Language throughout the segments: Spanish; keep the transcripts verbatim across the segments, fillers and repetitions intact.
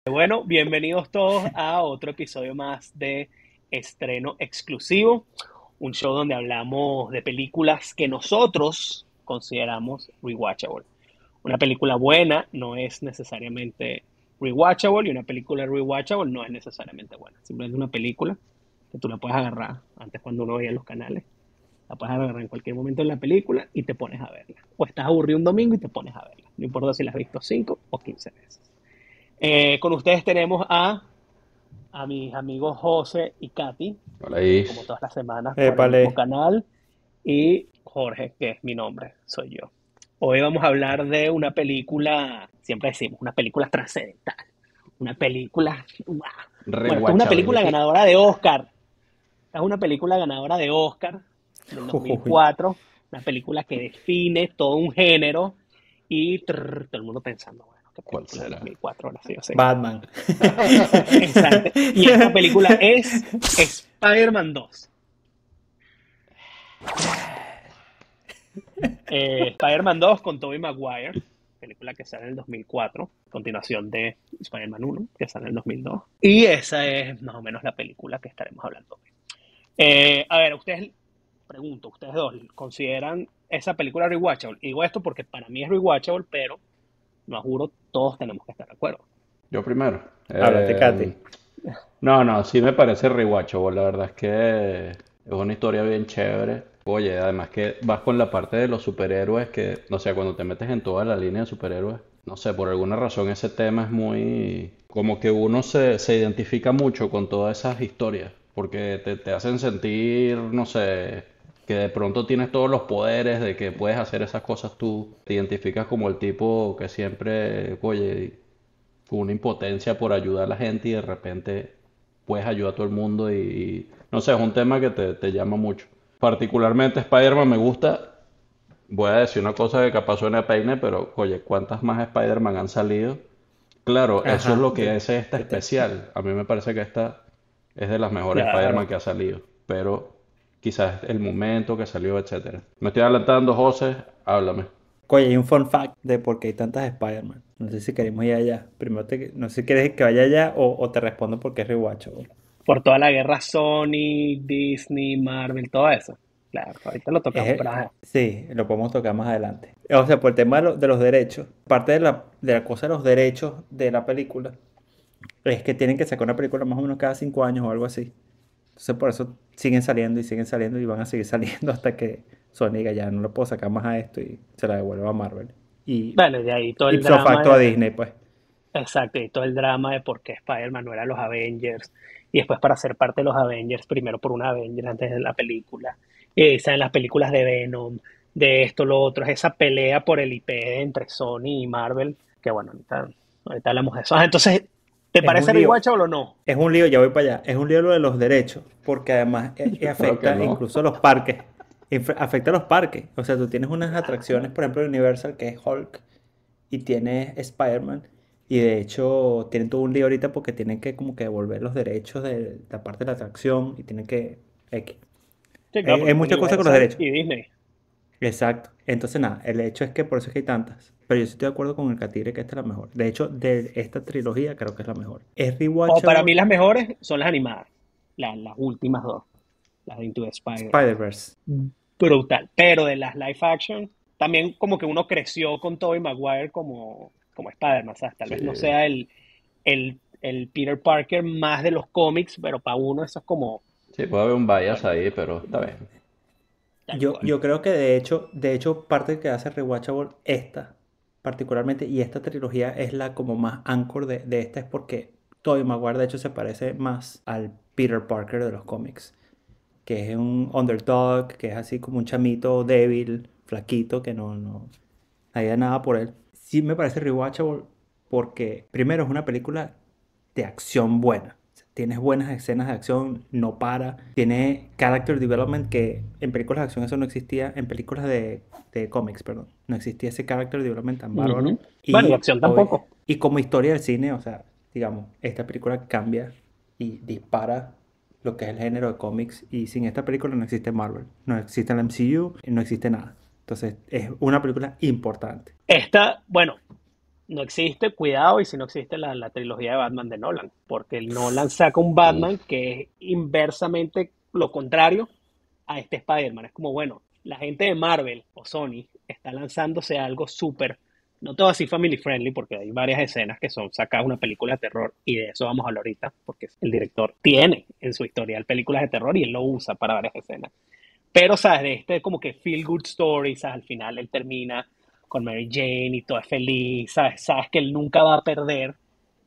Bueno, bienvenidos todos a otro episodio más de Estreno Exclusivo, un show donde hablamos de películas que nosotros consideramos rewatchable. Una película buena no es necesariamente rewatchable y una película rewatchable no es necesariamente buena. Simplemente una película que tú la puedes agarrar, antes cuando uno veía los canales, la puedes agarrar en cualquier momento en la película y te pones a verla. O estás aburrido un domingo y te pones a verla. No importa si la has visto cinco o quince veces. Eh, con ustedes tenemos a, a mis amigos José y Katy, Hola, como Is. todas las semanas por el mismo Épale. canal, y Jorge, que es mi nombre, soy yo. Hoy vamos a hablar de una película, siempre decimos, una película trascendental, una película, ¡guau! Bueno, esto es una película Rewatchability. ganadora de Oscar, es una película ganadora de Oscar del Ujujuy. dos mil cuatro, una película que define todo un género y trrr, todo el mundo pensando, bueno, ¿qué ¿Cuál película del será? dos mil cuatro ahora sí o sí? Batman. Exacto. Y esta película es Spider-Man dos. Eh, Spider-Man dos con Tobey Maguire, película que sale en el dos mil cuatro, continuación de Spider-Man uno, que sale en el dos mil dos. Y esa es más o menos la película que estaremos hablando hoy. Eh, a ver, ustedes, pregunto, ustedes dos, ¿consideran esa película rewatchable? Y digo esto porque para mí es rewatchable, pero no juro, todos tenemos que estar de acuerdo. Yo primero. Háblate, Eh, Katy. no, no, sí me parece rewatchable. La verdad es que es una historia bien chévere. Oye, además que vas con la parte de los superhéroes que, no sé, cuando te metes en toda la línea de superhéroes, no sé, por alguna razón ese tema es muy... Como que uno se, se identifica mucho con todas esas historias, porque te, te hacen sentir, no sé, que de pronto tienes todos los poderes de que puedes hacer esas cosas tú. Te identificas como el tipo que siempre, oye, con una impotencia por ayudar a la gente y de repente puedes ayudar a todo el mundo y, y, no sé, es un tema que te, te llama mucho. Particularmente Spider-Man me gusta. Voy a decir una cosa que capaz suene a peine, pero oye, ¿cuántas más Spider-Man han salido? Claro, eso es Ajá. lo que De, hace esta de te- especial. A mí me parece que esta es de las mejores Spider-Man Claro. que ha salido, pero quizás el momento que salió, etcétera. Me estoy adelantando, José, háblame. Oye, hay un fun fact de por qué hay tantas Spider-Man. No sé si queremos ir allá. Primero te, no sé si quieres que vaya allá o, o te respondo porque es rewatchable. Por toda la guerra Sony, Disney, Marvel, todo eso. Claro, ahorita lo tocamos, pero Es, ajá. sí, lo podemos tocar más adelante. O sea, por el tema de, lo- de los derechos. Parte de la, de la cosa de los derechos de la película es que tienen que sacar una película más o menos cada cinco años o algo así. Entonces por eso siguen saliendo y siguen saliendo y van a seguir saliendo hasta que Sony diga ya no le puedo sacar más a esto y se la devuelva a Marvel. Y Bueno, y de ahí todo el ipso drama facto a de, Disney, pues. exacto, y todo el drama de por qué Spider-Man no era los Avengers, y después para ser parte de los Avengers, primero por una Avenger antes de la película, y salen las películas de Venom, de esto, lo otro, es esa pelea por el I P entre Sony y Marvel, que bueno, ahorita, ahorita hablamos de eso. Ah, entonces, ¿te Es un parece lío. rewatchable o no? Es un lío, ya voy para allá. Es un lío lo de los derechos, porque además eh, eh, Yo creo que afecta no. incluso a los parques. Inf- afecta a los parques. O sea, tú tienes unas atracciones, por ejemplo, Universal, que es Hulk, y tienes Spider-Man. Y de hecho, tienen todo un lío ahorita porque tienen que como que devolver los derechos de la parte de la atracción y tienen que... X. Sí, claro, Hay, hay porque es muchas cosas con los Universal derechos. y Disney. Exacto. Entonces, nada, el hecho es que por eso es que hay tantas. Pero yo sí estoy de acuerdo con el Catire que esta es la mejor. De hecho, de esta trilogía creo que es la mejor. Es O para mí rewatchable. las mejores son las animadas, las, las últimas dos, las de Into the Spider-Verse. Spider-Verse. Brutal. Pero de las live action, también como que uno creció con Tobey Maguire como, como Spider-Man, ¿sabes? Tal Sí, vez no sea el, el, el Peter Parker más de los cómics, pero para uno eso es como, sí, puede haber un bias bueno, ahí, pero está bien. tal Yo, cual. yo creo que de hecho, de hecho, parte que hace rewatchable esta, particularmente, y esta trilogía es la como más anchor de, de esta, es porque Tobey Maguire de hecho se parece más al Peter Parker de los cómics, que es un underdog, que es así como un chamito débil, flaquito, que no, no, había nada por él. Sí me parece rewatchable porque primero es una película de acción buena. Tienes buenas escenas de acción, no para. Tiene character development que en películas de acción eso no existía. En películas de, de cómics, perdón. No existía ese character development tan bárbaro. Ujú. Bueno, y Y, acción obvi- tampoco. y como historia del cine, o sea, digamos, esta película cambia y dispara lo que es el género de cómics. Y sin esta película no existe Marvel, no existe el M C U, no existe nada. Entonces es una película importante. Esta, bueno, no existe, cuidado, y si no existe la, la trilogía de Batman de Nolan, porque el Nolan saca un Batman Uf. que es inversamente lo contrario a este Spider-Man. Es como, bueno, la gente de Marvel o Sony está lanzándose algo súper, no todo así family friendly, porque hay varias escenas que son sacadas de una película de terror, y de eso vamos a hablar ahorita, porque el director tiene en su historial películas de terror y él lo usa para varias escenas. Pero, ¿sabes? De este como que feel good story, ¿sabes? Al final él termina con Mary Jane y todo es feliz, ¿sabes? Sabes que él nunca va a perder.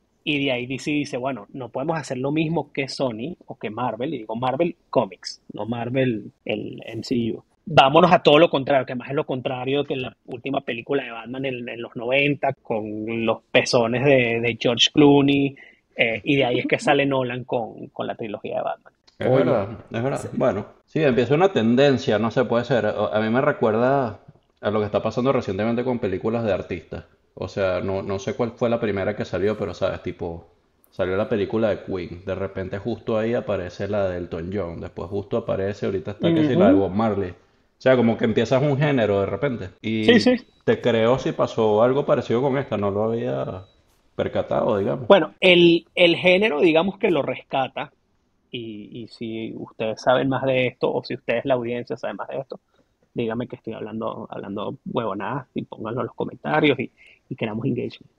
Y de ahí D C dice, bueno, no podemos hacer lo mismo que Sony o que Marvel, y digo Marvel Comics, no Marvel el M C U. Vámonos a todo lo contrario, que más es lo contrario que la última película de Batman en, en los noventa con los pezones de, de George Clooney, eh, y de ahí es que sale Nolan con, con la trilogía de Batman. Es Oye, verdad, es verdad. se- Bueno, sí, empieza una tendencia, no sé, puede ser. O- A mí me recuerda a lo que está pasando recientemente con películas de artistas. O sea, no, no sé cuál fue la primera que salió, pero sabes, tipo, salió la película de Queen. De repente justo ahí aparece la de Elton John. Después justo aparece, ahorita está que sí, la de Ujú. Bob Marley. O sea, como que empiezas un género de repente. Sí, Y sí. te creo si pasó algo parecido con esta, no lo había percatado, digamos. Bueno, el, el género, digamos que lo rescata, y, y si ustedes saben más de esto, o si ustedes, la audiencia, saben más de esto, díganme que estoy hablando, hablando huevonadas, y pónganlo en los comentarios, y, y queramos engagement.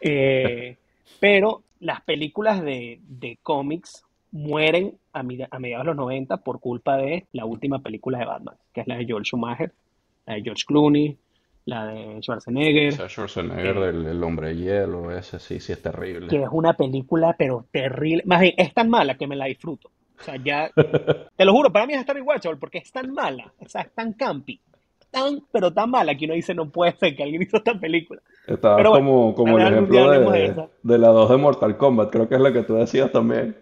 Eh, pero las películas de, de cómics mueren a, mi- a mediados de los noventa por culpa de la última película de Batman, que es la de Joel Schumacher, la de George Clooney, la de Schwarzenegger, Ese Schwarzenegger eh, del el hombre de hielo, ese sí, sí es terrible. que es una película pero terrible. Más bien, es tan mala que me la disfruto. O sea, ya, te lo juro, para mí es estar Watchable porque es tan mala, o sea, es tan campi, tan, pero tan mala que uno dice, no puede ser que alguien hizo esta película. Estabas Pero bueno, como, tal como el vez algún día ejemplo hablemos de de, esa. de la dos de Mortal Kombat, creo que es la que tú decías también.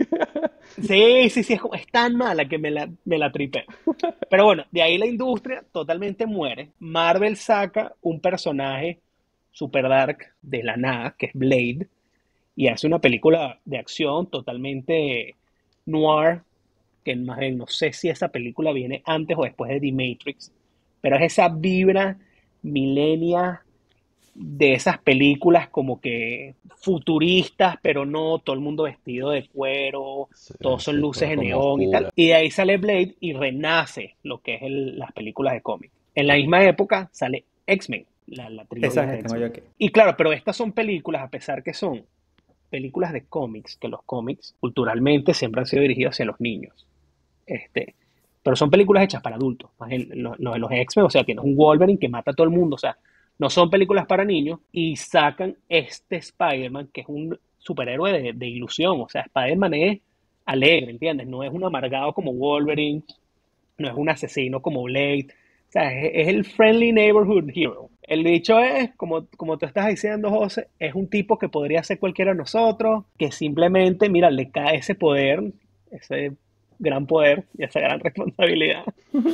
Sí, sí, sí, es, como- es tan mala que me la, me la tripé. Pero bueno, de ahí la industria totalmente muere. Marvel saca un personaje super dark de la nada, que es Blade, y hace una película de acción totalmente noir, que más bien no sé si esa película viene antes o después de The Matrix, pero es esa vibra milenia de esas películas como que futuristas, pero no, todo el mundo vestido de cuero, Sí, todos son sí, luces toda de como neón y tal. oscura. Y de ahí sale Blade y renace lo que es el- las películas de cómic. En la misma época sale X-Men, la, la trilogía esas de las tengo yo X-Men. aquí. Y claro, pero estas son películas, a pesar que son películas de cómics, que los cómics culturalmente siempre han sido dirigidos hacia los niños. Este, pero son películas hechas para adultos. Más el- lo- lo de los X-Men, o sea, tienes un Wolverine que mata a todo el mundo, o sea, no son películas para niños, y sacan este Spider-Man que es un superhéroe de, de ilusión, o sea, Spider-Man es alegre, ¿entiendes? No es un amargado como Wolverine, no es un asesino como Blade, o sea, es, es el friendly neighborhood hero. El dicho es, como, como tú estás diciendo, José, es un tipo que podría ser cualquiera de nosotros, que simplemente, mira, le cae ese poder, ese gran poder y esa gran responsabilidad.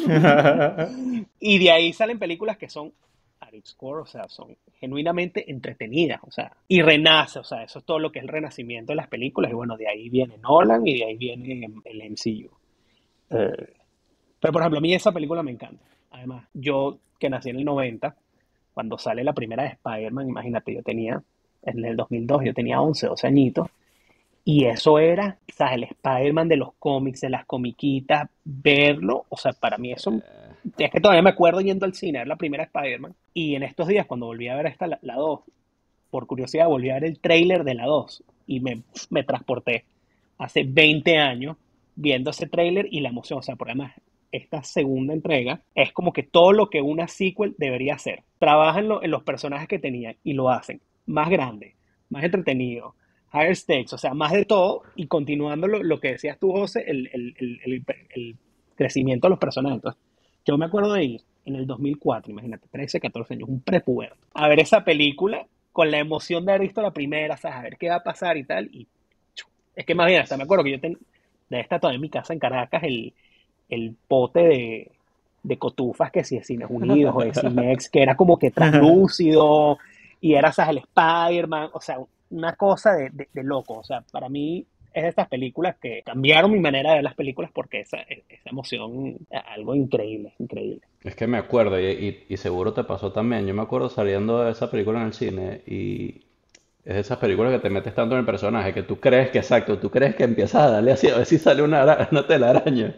Y de ahí salen películas que son at its core, o sea, son genuinamente entretenidas, o sea, y renace, o sea, eso es todo lo que es el renacimiento de las películas, y bueno, de ahí viene Nolan y de ahí viene el M C U. Eh, pero, por ejemplo, a mí esa película me encanta. Además, yo que nací en el noventa, cuando sale la primera de Spider-Man, imagínate, yo tenía, en el dos mil dos, yo tenía once doce añitos, y eso era, ¿sabes? El Spider-Man de los cómics, de las comiquitas, verlo, o sea, para mí eso, es que todavía me acuerdo yendo al cine a ver la primera Spider-Man, y en estos días, cuando volví a ver esta, la, la dos, por curiosidad, volví a ver el tráiler de la dos y me, me transporté hace veinte años viendo ese tráiler y la emoción, o sea, porque además esta segunda entrega es como que todo lo que una sequel debería hacer. Trabajan lo, en los personajes que tenían y lo hacen más grande, más entretenido, higher stakes, o sea, más de todo, y continuando lo, lo que decías tú, José, el, el, el, el, el crecimiento de los personajes. Entonces, yo me acuerdo de ir en el dos mil cuatro, imagínate, trece catorce años, un prepuberto, a ver esa película con la emoción de haber visto la primera, ¿sabes? A ver qué va a pasar y tal. Y chu, es que más bien, hasta me acuerdo que yo ten, de esta todavía en mi casa en Caracas, el, el pote de, de cotufas que si de Cines Unidos o de Cinex, que era como que translúcido, y era, ¿sabes? El Spider-Man, o sea, una cosa de, de, de loco. O sea, para mí es de estas películas que cambiaron mi manera de ver las películas porque esa, esa emoción, algo increíble, increíble. Es que me acuerdo, y, y- y seguro te pasó también. Yo me acuerdo saliendo de esa película en el cine y es de esas películas que te metes tanto en el personaje que tú crees que, exacto, tú crees que empiezas a darle así a ver si sale una, ara- una telaraña.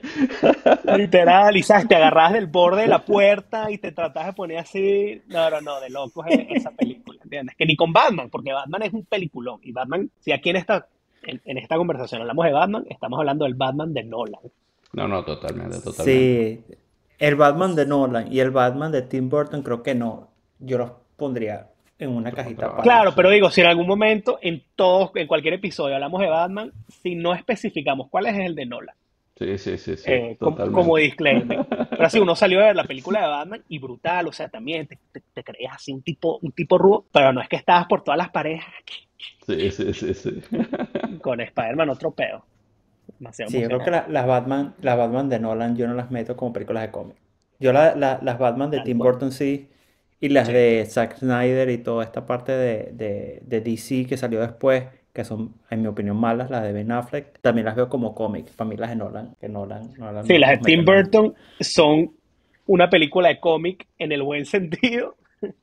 Literal, y sabes, te agarras del borde de la puerta y te tratas de poner así. No, no, no, de locos es esa película, ¿entiendes? Que ni con Batman, porque Batman es un peliculón. Y Batman, si aquí en esta, en, en esta conversación hablamos de Batman, estamos hablando del Batman de Nolan. No, no, totalmente, totalmente. Sí, el Batman de Nolan y el Batman de Tim Burton creo que no. Yo los pondría en una No, cajita pero bueno, aparte. Claro, sí. pero digo, si en algún momento, en todos, en cualquier episodio hablamos de Batman, si no especificamos cuál es el de Nolan, Sí, sí, sí, sí, eh, como, como totalmente. disclaimer. Pero así uno salió a ver la película de Batman y brutal, o sea, también te, te, te creías así un tipo, un tipo rudo, pero no es que estabas por todas las paredes Sí, sí, sí, sí. con Spider-Man otro peo. Demasiado Sí, yo creo que emocionante. la- las Batman, las Batman de Nolan yo no las meto como películas de cómic. Yo la- la- las Batman de Tal Tim cual. Burton sí, y las Sí. de Zack Snyder y toda esta parte de, de, de D C que salió después, que son, en mi opinión, malas, las de Ben Affleck, también las veo como cómic, familias de Nolan, que Nolan, Nolan Sí, no las de los mete Tim en la... Burton son una película de cómic en el buen sentido.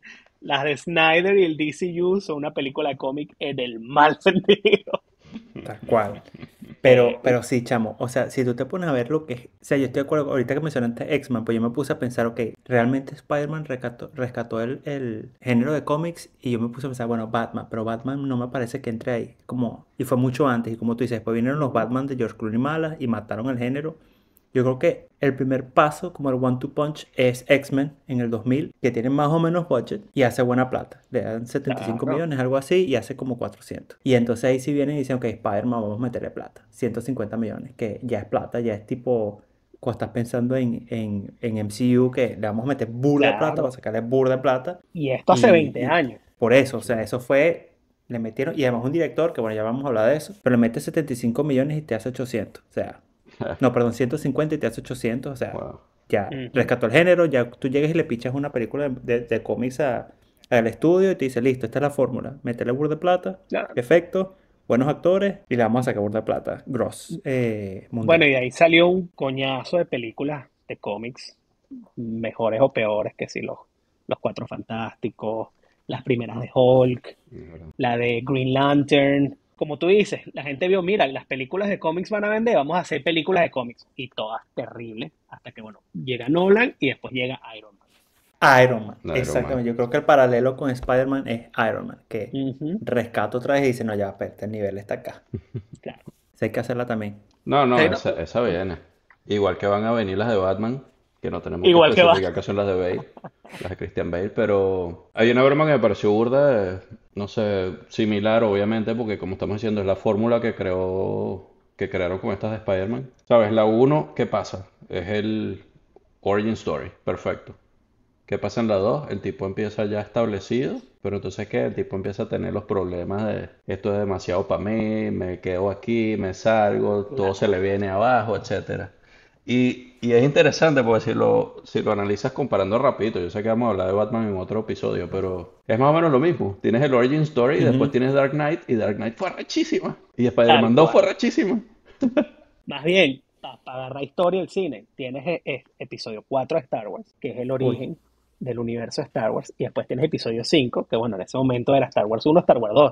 Las de Snyder y el D C U son una película de cómic en el mal sentido. Tal cual. Pero, Eh, pero sí, chamo, o sea, si tú te pones a ver lo que es, o sea, yo estoy de acuerdo, ahorita que mencionaste X-Men, pues yo me puse a pensar, ok, realmente Spider-Man rescató, rescató el, el género de cómics y yo me puse a pensar, bueno, Batman, pero Batman no me parece que entre ahí, como, y fue mucho antes, y como tú dices, después vinieron los Batman de George Clooney malas y mataron el género. Yo creo que el primer paso, como el One Two Punch, es X-Men en el dos mil, que tiene más o menos budget y hace buena plata. Le dan setenta y cinco claro, millones, algo así, y hace como cuatrocientos. Y entonces ahí sí vienen y dicen, ok, Spider-Man, vamos a meterle plata. ciento cincuenta millones, que ya es plata, ya es tipo, cuando estás pensando en, en, en M C U, que le vamos a meter burda de plata, va a claro. sacarle burda de plata. Y esto hace Y, veinte y años. por eso, o Sí. sea, eso fue, le metieron, y además un director, que bueno, ya vamos a hablar de eso, pero le mete setenta y cinco millones y te hace ochocientos. O sea, no, perdón, ciento cincuenta y te hace ochocientos, o sea, Wow. ya Ujú, rescató el género, ya tú llegas y le pichas una película de, de- de cómics a- al estudio y te dice, listo, esta es la fórmula, métele burda de plata, claro. efectos, buenos actores y le vamos a sacar burda de plata, gross, eh, Bueno, mundial. y de ahí salió un coñazo de películas de cómics, mejores o peores que si los, los Cuatro Fantásticos, las primeras de Hulk, Es verdad. la de Green Lantern. Como tú dices, la gente vio, mira, las películas de cómics van a vender, vamos a hacer películas de cómics. Y todas terribles, hasta que, bueno, llega Nolan y después llega Iron Man. Iron Man, Iron Man. exactamente, yo creo que el paralelo con Spider-Man es Iron Man, que Ujú, rescata otra vez y dice, no, ya, espérate, el nivel está acá. claro. Sé hay que hacerla también. No, no, Sí, no, esa, esa viene. Igual que van a venir las de Batman, que no tenemos que igual que va. especificar que son las de Bale, las de Christian Bale, pero hay una broma que me pareció burda, eh, no sé, similar obviamente, porque como estamos diciendo, es la fórmula que creó, que crearon con estas de Spider-Man. ¿Sabes? La uno, ¿qué pasa? Es el origin story, perfecto. ¿Qué pasa en la dos? El tipo empieza ya establecido, pero entonces ¿qué? El tipo empieza a tener los problemas de esto es demasiado para mí, me quedo aquí, me salgo, todo se le Claro. viene abajo, etcétera. Y, y es interesante porque si lo, si lo analizas comparando rapidito, yo sé que vamos a hablar de Batman en otro episodio, pero es más o menos lo mismo. Tienes el origin story y después Ujú. tienes Dark Knight y Dark Knight fue rechísima. Y Tal Spider-Man dos fue cual. rechísima. Más bien, para agarrar historia del cine, tienes e- e- episodio cuatro de Star Wars, que es el Uy, origen del universo de Star Wars, y después tienes episodio cinco, que bueno, en ese momento era Star Wars uno, Star Wars dos.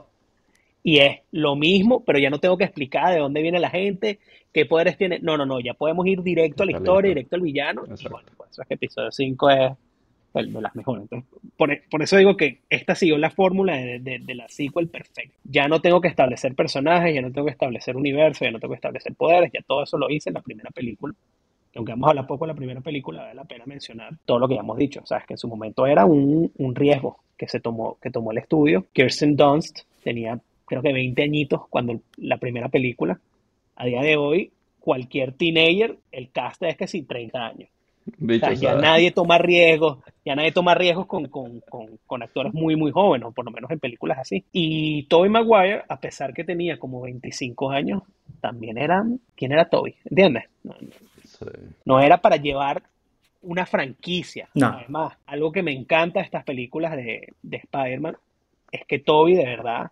Y es lo mismo, pero ya no tengo que explicar de dónde viene la gente, qué poderes tiene. No, no, no, ya podemos ir directo a la Está historia, listo. directo al villano, y bueno, Exacto. por eso es que episodio cinco es el de las mejores. Entonces, por, e- por eso digo que esta siguió la fórmula de, de- de la sequel perfecta. Ya no tengo que establecer personajes, ya no tengo que establecer universo, ya no tengo que establecer poderes, ya todo eso lo hice en la primera película. Aunque vamos a hablar poco de la primera película, vale la pena mencionar todo lo que ya hemos dicho. Sabes que en su momento era un, un riesgo que se tomó, que tomó el estudio. Kirsten Dunst tenía creo que veinte añitos cuando el- la primera película. A día de hoy, cualquier teenager, el cast es que sí, treinta años. O Bicho, sea, o ya sea, nadie toma riesgos, ya nadie toma riesgos con, con, con, con actores muy, muy jóvenes, o por lo menos en películas así. Y Tobey Maguire, a pesar que tenía como veinticinco años, también era, ¿quién era Tobey? ¿Entiendes? No, no, sí. no era para llevar una franquicia. no, Además, algo que me encanta de estas películas de, de Spider-Man es que Tobey de verdad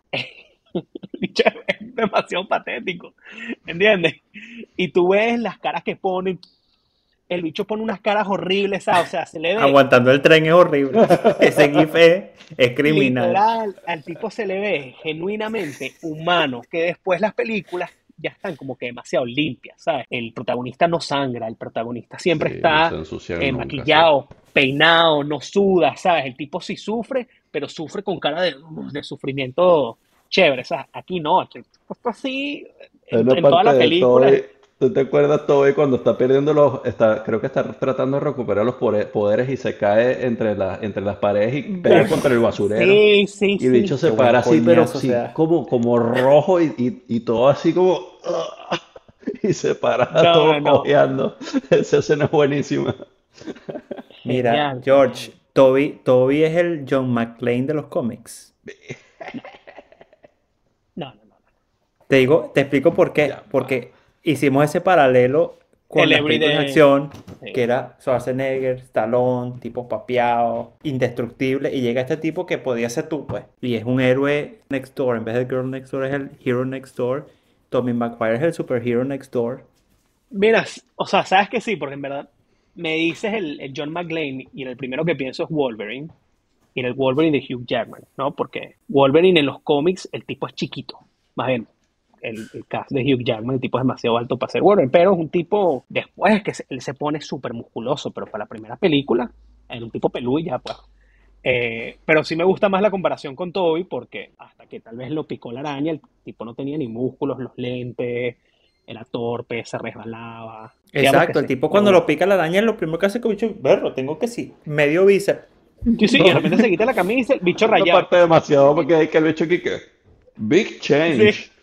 bicho, es demasiado patético, ¿entiendes? Y tú ves las caras que ponen el bicho pone unas caras horribles, ¿sabes? O sea, se le ve Aguantando el tren es horrible. Ese GIF es, es criminal. literal, al tipo se le ve genuinamente humano, que después las películas ya están como que demasiado limpias, ¿sabes? El protagonista no sangra, el protagonista siempre Sí, no se está ensucian eh, nunca, sí. maquillado, peinado, no suda, ¿sabes? El tipo sí sufre, pero sufre con cara de, de sufrimiento chévere, ¿sabes? Aquí no, aquí está así en, Una en toda parte la de película. Toby, ¿tú te acuerdas Toby cuando está perdiendo los, está, creo que está tratando de recuperar los pore- poderes y se cae entre las, entre las paredes y pega contra el basurero? Sí, sí, Y el bicho sí. se Qué buen para así, pero coñazo, o sí, sea. como, como rojo y, y, y todo así como... y se para No, no, todo no. cojeando. Esa escena es buenísima. Mira, Genial, George, genial. Toby, Toby es el John McClane de los cómics. No, no, no, no. Te digo, te explico por qué. Ya va. Porque hicimos ese paralelo con El las películas de Everyday. acción, que Sí. era Schwarzenegger, Stallone, tipo papeado, indestructible, y llega este tipo que podía ser tú, pues. Y es un héroe next door, en vez de Girl Next Door es el Hero Next Door. Tommy Maguire es el Superhero Next Door. Mira, s- o sea, sabes que sí, porque en verdad me dices el, el John McClane y el primero que pienso es Wolverine y el Wolverine de Hugh Jackman, ¿no? Porque Wolverine en los cómics el tipo es chiquito, más bien. El, el cast de Hugh Jackman, el tipo es demasiado alto para ser Wolverine, pero es un tipo, después que se- él se pone súper musculoso, pero para la primera película era un tipo peludo y ya, pues. Eh, pero sí me gusta más la comparación con Toby porque hasta que tal vez lo picó la araña, el tipo no tenía ni músculos, los lentes, era torpe, se resbalaba. Digamos que Exacto, el sí, tipo me cuando lo gusta. pica la araña, lo primero que hace es que bicho, verlo, tengo que sí, medio bíceps. Sí, sí, y de repente se quita la camisa, el bicho Una rayado. parte demasiado porque hay que el bicho aquí que... Big Sí. change.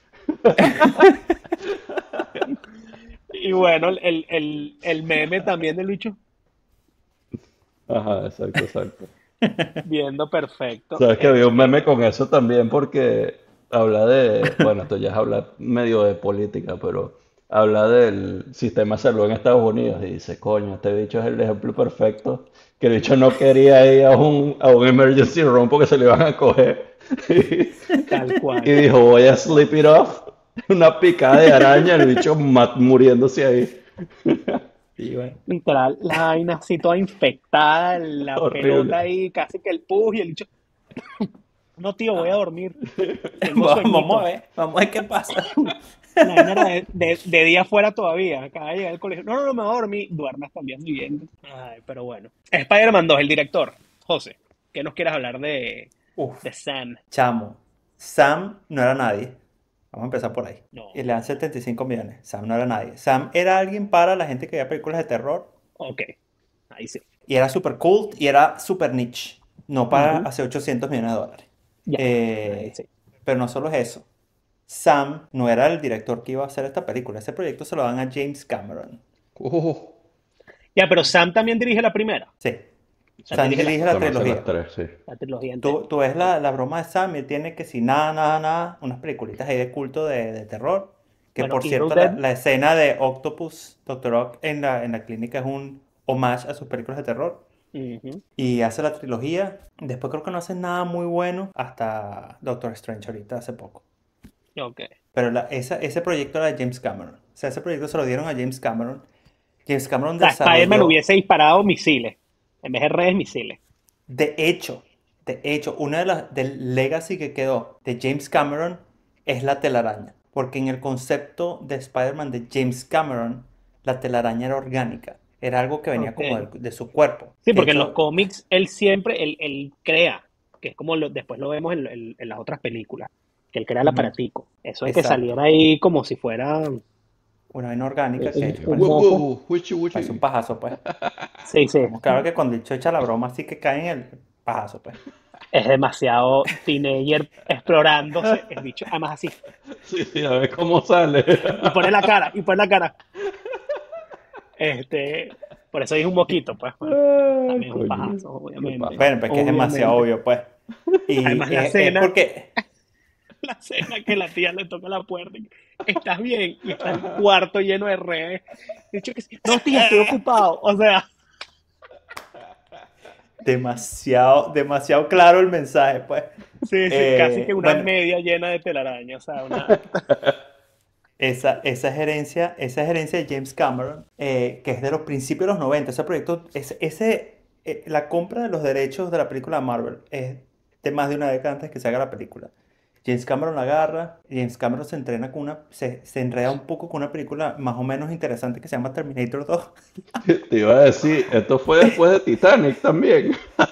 Y bueno, el, el, el meme también del bicho Ajá, exacto, exacto. viendo perfecto. Sabes que había un Este, meme con eso también porque habla de, bueno, esto ya es hablar medio de política, pero habla del sistema de salud en Estados Unidos y dice, coño, este bicho es el ejemplo perfecto, que el bicho no quería ir a un, a un emergency room porque se le iban a coger. tal Y cual. dijo, voy a sleep it off, una picada de araña, el bicho ma- muriéndose ahí. Y bueno, Literal, la vaina así toda infectada, la pelota Horrible. ahí, casi que el pus y el bicho. No, tío, voy a dormir. Tengo vamos a sueñito. ver, vamos a ver qué pasa. La vaina era de, de, de día fuera todavía. Acaba de llegar al colegio. No, no, no, me voy a dormir. Duerme hasta el día siguiente. Ay, pero bueno. Spider-Man dos, el director. José, ¿qué nos quieres hablar de, Uf, de Sam? chamo, Sam no era nadie. Vamos a empezar por ahí. No. Y le dan setenta y cinco millones. Sam no era nadie. Sam era alguien para la gente que veía películas de terror Ok, ahí sí. y era super cult y era super niche. No para Ujú. hacer ochocientos millones de dólares. Ya, ahí Eh, sí. pero no solo es eso. Sam no era el director que iba a hacer esta película. Ese proyecto se lo dan a James Cameron. Uh, Ya, pero Sam también dirige la primera. Sí. Sam Sam dirige las dirige la tres. conoce las trilogía. tres, sí. La trilogía entera. Tú, tú ves la, la broma de Sam y él tiene que si nada, nada, nada, unas peliculitas ahí de culto de, de terror. Que Bueno, por Evil cierto, la, Dead. la escena de Octopus, Doctor Ock en la, en la clínica es un homage a sus películas de terror. Ujú. Y hace la trilogía. Después creo que no hace nada muy bueno hasta Doctor Strange ahorita hace poco. Ok. Pero la- esa- ese proyecto era de James Cameron. O sea, ese proyecto se lo dieron a James Cameron. James Cameron O sea, Spider-Man desarrolló, hubiese disparado misiles. En vez de redes, misiles. de hecho, de hecho, una de las del legacy que quedó de James Cameron es la telaraña. Porque en el concepto de Spider-Man de James Cameron, la telaraña era orgánica. Era algo que venía Ok. como de, de su cuerpo. Sí, De porque en los hecho, cómics él siempre, él, él crea, que es como lo- después lo vemos en, en- en las otras películas, que él crea el ujú, aparatico. Eso de que exacto. saliera ahí como si fuera un, Una vaina orgánica que de un- hecho un Wow, parece, moco. wow, wichi, parece un wichi. pajazo, pues. Sí, sí. Estamos claro que cuando el hecho echa la broma así que cae en el pajazo, pues. Es demasiado teenager explorándose el bicho. Además así. Sí, sí, a ver cómo sale. Y pone la cara, y pone la cara. Este, por eso dije un moquito, pues. Bueno, Ay, también es un coño, pajazo, qué obviamente. Bueno, paja. pues que es demasiado Obviamente. obvio, pues. Y Además la es, es cena, porque, la cena que la tía le toca la puerta. y, ¿estás bien? Y está el cuarto lleno de redes. Dicho que sí. No, tía, estoy ocupado. O sea, demasiado, demasiado claro el mensaje, pues. sí, sí, casi que Eh, una bueno, media llena de telaraña. O sea, una. Esa, esa es herencia, esa es herencia de James Cameron, eh, que es de los principios de los noventa. Ese proyecto, ese, ese, eh, la compra de los derechos de la película de Marvel es de más de una década antes que se haga la película. James Cameron la agarra, James Cameron se entrena con una, se, se enreda un poco con una película más o menos interesante que se llama Terminator dos. Te iba a decir, esto fue después de Titanic también.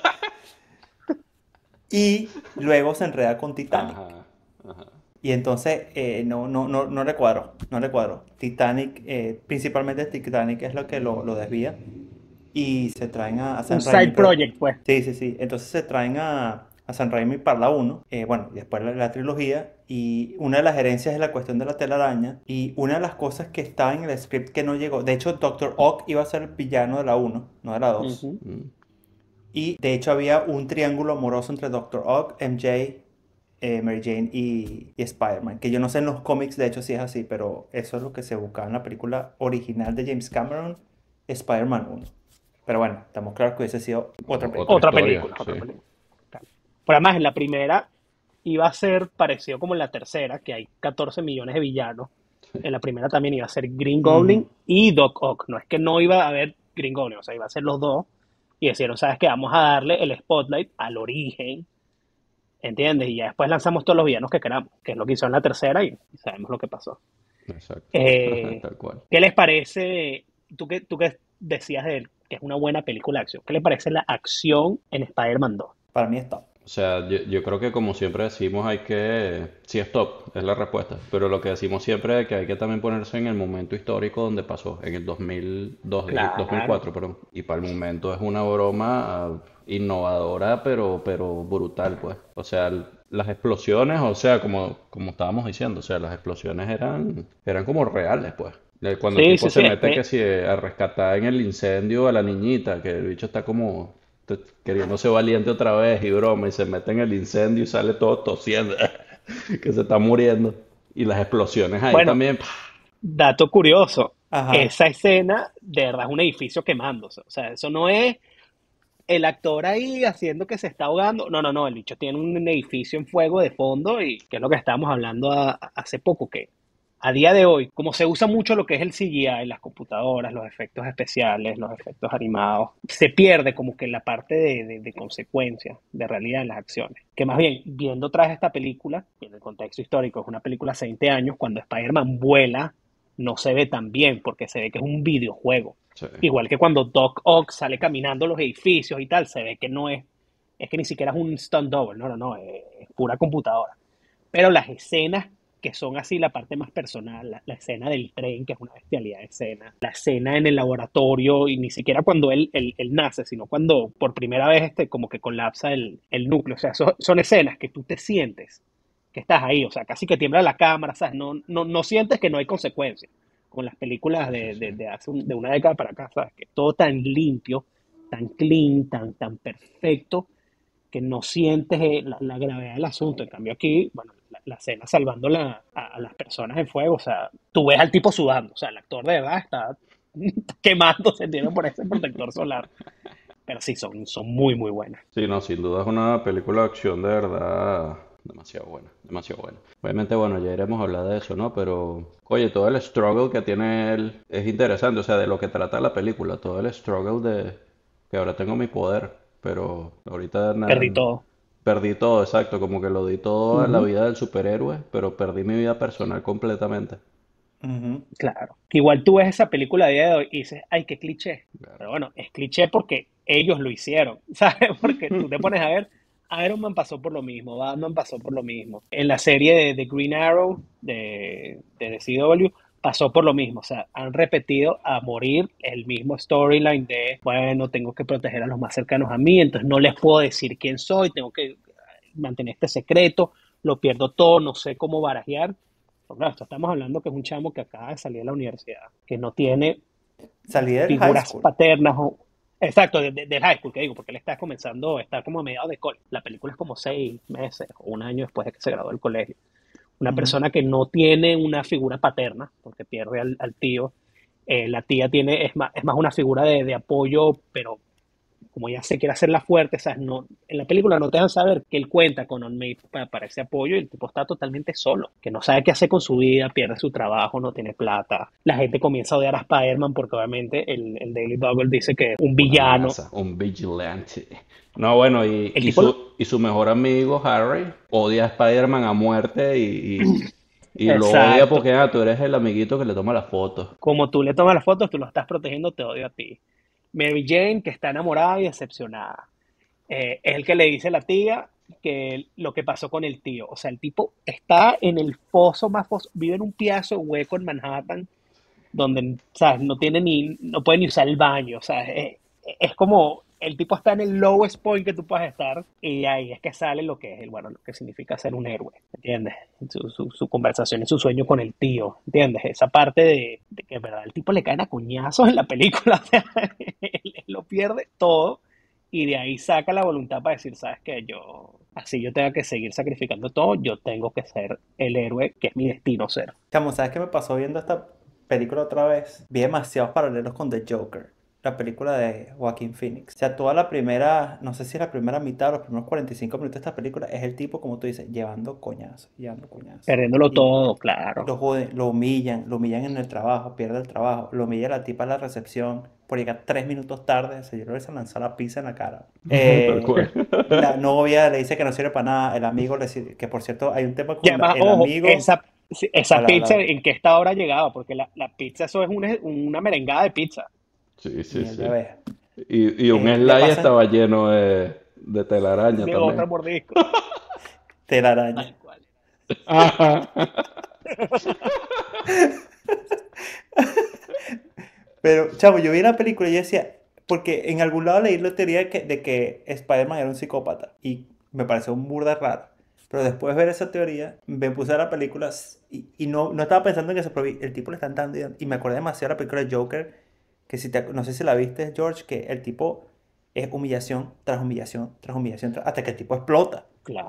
Y luego se enreda con Titanic. Ajá, ajá. Y entonces eh, no, no, no, no le cuadró, no le cuadró. Titanic, eh, principalmente Titanic es lo que lo, lo desvía. Y se traen a, a Un San Raimi, side pero... project, pues. Sí, sí, sí. Entonces se traen a, a San Raimi para la uno, eh, bueno, y después la, la trilogía. Y una de las herencias es la cuestión de la telaraña. Y una de las cosas que estaba en el script que no llegó, de hecho, Doctor Ock iba a ser el villano de la uno, no de la dos. Ujú. Mm. Y de hecho había un triángulo amoroso entre Doctor Ock, M J, eh, Mary Jane y, y Spider-Man. Que yo no sé en los cómics, de hecho, si es así, pero eso es lo que se buscaba en la película original de James Cameron, Spider-Man uno. Pero bueno, estamos claros que hubiese sido otra O- película. Otra Otra historia, película, sí. otra película. Claro. Pero además, en la primera iba a ser parecido como en la tercera, que hay catorce millones de villanos. En la primera también iba a ser Green Goblin Ujú. y Doc Ock. No es que no iba a haber Green Goblin, o sea, iba a ser los dos. Y decían, ¿sabes qué? Vamos a darle el spotlight al origen, ¿entiendes? Y ya después lanzamos todos los villanos que queramos, que es lo que hizo en la tercera y sabemos lo que pasó. Exacto. Eh, Tal cual. ¿Qué les parece? Tú que, tú que decías de él, que es una buena película de acción, ¿qué les parece la acción en Spider-Man dos? Para mí está. O sea, yo, yo creo que como siempre decimos hay que... Sí, stop, es la respuesta. Pero lo que decimos siempre es que hay que también ponerse en el momento histórico donde pasó, en el dos mil dos, dije- Claro. dos mil cuatro, perdón. Y para el momento es una broma ah, innovadora, pero, pero brutal, pues. O sea, l- las explosiones, o sea, como, como estábamos diciendo, o sea, las explosiones eran, eran como reales, pues. Eh, Cuando el Sí, tipo sí, se sí. mete que eh, si a rescatar en el incendio a la niñita, que el bicho está como te- queriéndose valiente otra vez y broma, y se mete en el incendio y sale todo tosiendo, que se está muriendo. Y las explosiones ahí bueno, también. ¡Pah! dato curioso, Ajá. esa escena de verdad es un edificio quemándose. O sea, eso no es el actor ahí haciendo que se está ahogando. No, no, no, el bicho tiene un edificio en fuego de fondo y que es lo que estábamos hablando a- a- hace poco, que a día de hoy, como se usa mucho lo que es el C G I, las computadoras, los efectos especiales, los efectos animados, se pierde como que la parte de, de, de consecuencia, de realidad en las acciones. Que más bien, viendo tras esta película, en el contexto histórico, es una película hace veinte años, cuando Spider-Man vuela, no se ve tan bien, porque se ve que es un videojuego. Sí, Igual que cuando Doc Ock sale caminando los edificios y tal, se ve que no es, es que ni siquiera es un stunt double, no, no, no, es, es pura computadora. Pero las escenas que son así la parte más personal, la, la escena del tren, que es una bestialidad de escena, la escena en el laboratorio, y ni siquiera cuando él, él, él nace, sino cuando por primera vez este, como que colapsa el, el núcleo. O sea, son, son escenas que tú te sientes que estás ahí, o sea, casi que tiembla la cámara, ¿sabes? No, no, no sientes que no hay consecuencias, con las películas sí, de, sí. de, de hace un- de una década para acá, ¿sabes? Que todo tan limpio, tan clean, tan, tan perfecto, que no sientes eh, la, la gravedad del asunto. En cambio aquí, bueno, la, la escena salvando la- a, a las personas en fuego, o sea, tú ves al tipo sudando, o sea, el actor de verdad está quemándose, tiene por ese protector solar. Pero sí, son, son muy, muy buenas. Sí, no, sin duda es una película de acción de verdad demasiado buena, demasiado buena. Obviamente, bueno, ya iremos a hablar de eso, ¿no? Pero, oye, todo el struggle que tiene él es interesante, o sea, de lo que trata la película, todo el struggle de que ahora tengo mi poder, pero ahorita nada, Perdí todo. perdí todo, exacto, como que lo di todo a la Ujú. vida del superhéroe, pero perdí mi vida personal completamente. Ujú. Claro. Que igual tú ves esa película a día de hoy y dices, ay, qué cliché. Claro. Pero bueno, es cliché porque ellos lo hicieron, ¿sabes? Porque tú te pones a ver, Iron Man pasó por lo mismo, Batman pasó por lo mismo. En la serie de, de Green Arrow de, de D C W pasó por lo mismo. O sea, han repetido a morir el mismo storyline de, bueno, tengo que proteger a los más cercanos a mí, entonces no les puedo decir quién soy, tengo que mantener este secreto, lo pierdo todo, no sé cómo barajear. Pero claro, esto estamos hablando que es un chamo que acaba de salir de la universidad, que no tiene Salí del high figuras school. paternas o... Exacto, de- de- del high school, que digo, porque él está comenzando, está como a mediados de cole. La película es como seis meses o un año después de que se graduó del colegio. Una Ujú. persona que no tiene una figura paterna, porque pierde al, al tío. Eh, la tía tiene, es más, es más una figura de, de apoyo, pero como ella se quiere hacerla fuerte, ¿sabes? No, en la película no te dejan saber que él cuenta con On Maid para, para ese apoyo y el tipo está totalmente solo, que no sabe qué hacer con su vida, pierde su trabajo, no tiene plata. La gente comienza a odiar a Spider-Man porque obviamente el, el Daily Double dice que es un Una villano. amenaza, un vigilante. No, bueno, y, El y tipo, su, y su mejor amigo, Harry, odia a Spider-Man a muerte y, y, y lo odia exacto, porque ah, tú eres el amiguito que le toma las fotos. como tú le tomas las fotos, tú lo estás protegiendo, te odio a ti. Mary Jane, que está enamorada y decepcionada. Eh, es el que le dice a la tía que lo que pasó con el tío. O sea, el tipo está en el foso más foso, vive en un piazo hueco en Manhattan, donde, ¿sabes? No tiene ni, no puede ni usar el baño. O sea, es, es como el tipo está en el lowest point que tú puedes estar y ahí es que sale lo que es, el, bueno, lo que significa ser un héroe, ¿entiendes? Su, su, su conversación y su sueño con el tío, ¿entiendes? Esa parte de, de que, en verdad, el tipo le caen a coñazos en la película, o sea, él, él lo pierde todo y de ahí saca la voluntad para decir, ¿sabes qué? Yo, así yo tengo que seguir sacrificando todo, yo tengo que ser el héroe que es mi destino ser. Chamo, ¿sabes qué me pasó viendo esta película otra vez? Vi demasiados paralelos con The Joker, la película de Joaquin Phoenix. O sea, toda la primera, no sé si la primera mitad o los primeros cuarenta y cinco minutos de esta película es el tipo, como tú dices, llevando coñazo, llevando coñazo. Perdiéndolo Y todo, claro. lo joden, lo humillan, lo humillan en el trabajo, pierde el trabajo, lo humilla la tipa en la recepción por llegar tres minutos tarde, se llevó a lanzar la pizza en la cara. Tal Eh, cual. la novia le dice que no sirve para nada, el amigo le dice, que por cierto hay un tema Y con la- además, el ojo, amigo. esa, sí, esa Habla, pizza, habla. ¿en qué esta hora llegaba? Porque la, la pizza, eso es una, una merengada de pizza, Sí, sí, Mierda, sí. ves. Y, y un Eh, le slide pasan estaba lleno de, de telaraña de otro también. mordisco, telaraña. tal cual. Ajá. Pero, chavo, yo vi la película y yo decía, porque en algún lado leí la teoría de que, de que Spider-Man era un psicópata y me pareció un burda raro. Pero después de ver esa teoría, me puse a la película y, y no, no estaba pensando en eso, pero vi- el tipo le están dando y, y me acordé demasiado de la película de Joker, que si te, no sé si la viste, George, que el tipo es humillación tras humillación tras humillación, tras- hasta que el tipo explota.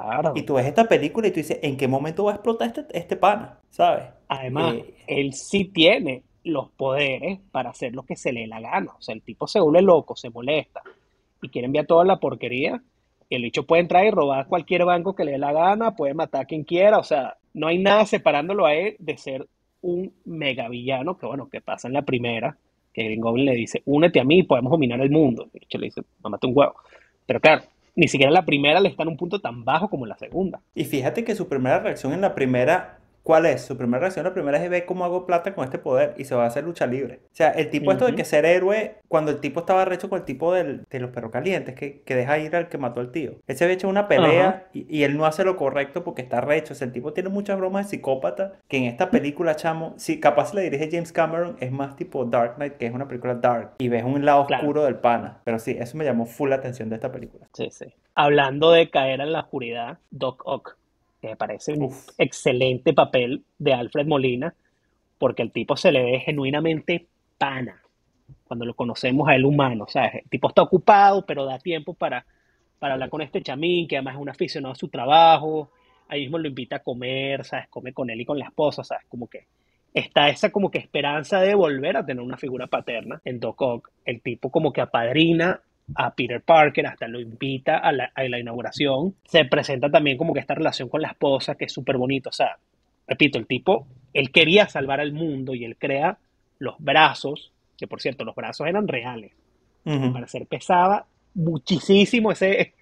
Y Claro. tú ves esta película y tú dices, ¿en qué momento va a explotar este, este pana? ¿Sabes? Además, Eh, él sí tiene los poderes para hacer lo que se le dé la gana. O sea, el tipo se vuelve loco, se molesta y quiere enviar toda la porquería. Y el bicho puede entrar y robar cualquier banco que le dé la gana, puede matar a quien quiera. O sea, no hay nada separándolo a él de ser un mega villano, que bueno, que pasa en la primera, que Green Goblin le dice, únete a mí y podemos dominar el mundo. Y el bicho le dice, mámate un huevo. Pero claro, ni siquiera en la primera le está en un punto tan bajo como en la segunda. Y fíjate que su primera reacción en la primera, ¿cuál es? Su primera reacción en la primera es ver cómo hago plata con este poder y se va a hacer lucha libre. O sea, el tipo esto de que Ujú. ser héroe, cuando el tipo estaba recho con el tipo del- de los perros calientes, que, que deja ir al que mató al tío. Él se había hecho una Ajá. pelea y, y él no hace lo correcto porque está recho. O sea, el tipo tiene muchas bromas de psicópata que en esta película, chamo, si capaz le dirige James Cameron, es más tipo Dark Knight, que es una película dark. Y ves un lado Claro. oscuro del pana. Pero sí, eso me llamó full la atención de esta película. Sí, sí. Hablando de caer en la oscuridad, Doc Ock, que me parece un Uf. excelente papel de Alfred Molina, porque el tipo se le ve genuinamente pana cuando lo conocemos a él humano, ¿sabes? El tipo está ocupado, pero da tiempo para, para hablar con este chamín, que además es un aficionado a su trabajo, ahí mismo lo invita a comer, ¿sabes? Come con él y con la esposa, ¿sabes? Como que está esa como que esperanza de volver a tener una figura paterna en Doc Ock. El tipo como que apadrina a Peter Parker, hasta lo invita a la, a la inauguración. Se presenta también como que esta relación con la esposa, que es súper bonito. O sea, repito, el tipo, él quería salvar al mundo y él crea los brazos, que por cierto, los brazos eran reales. Al Ujú. parecer pesaba muchísimo ese,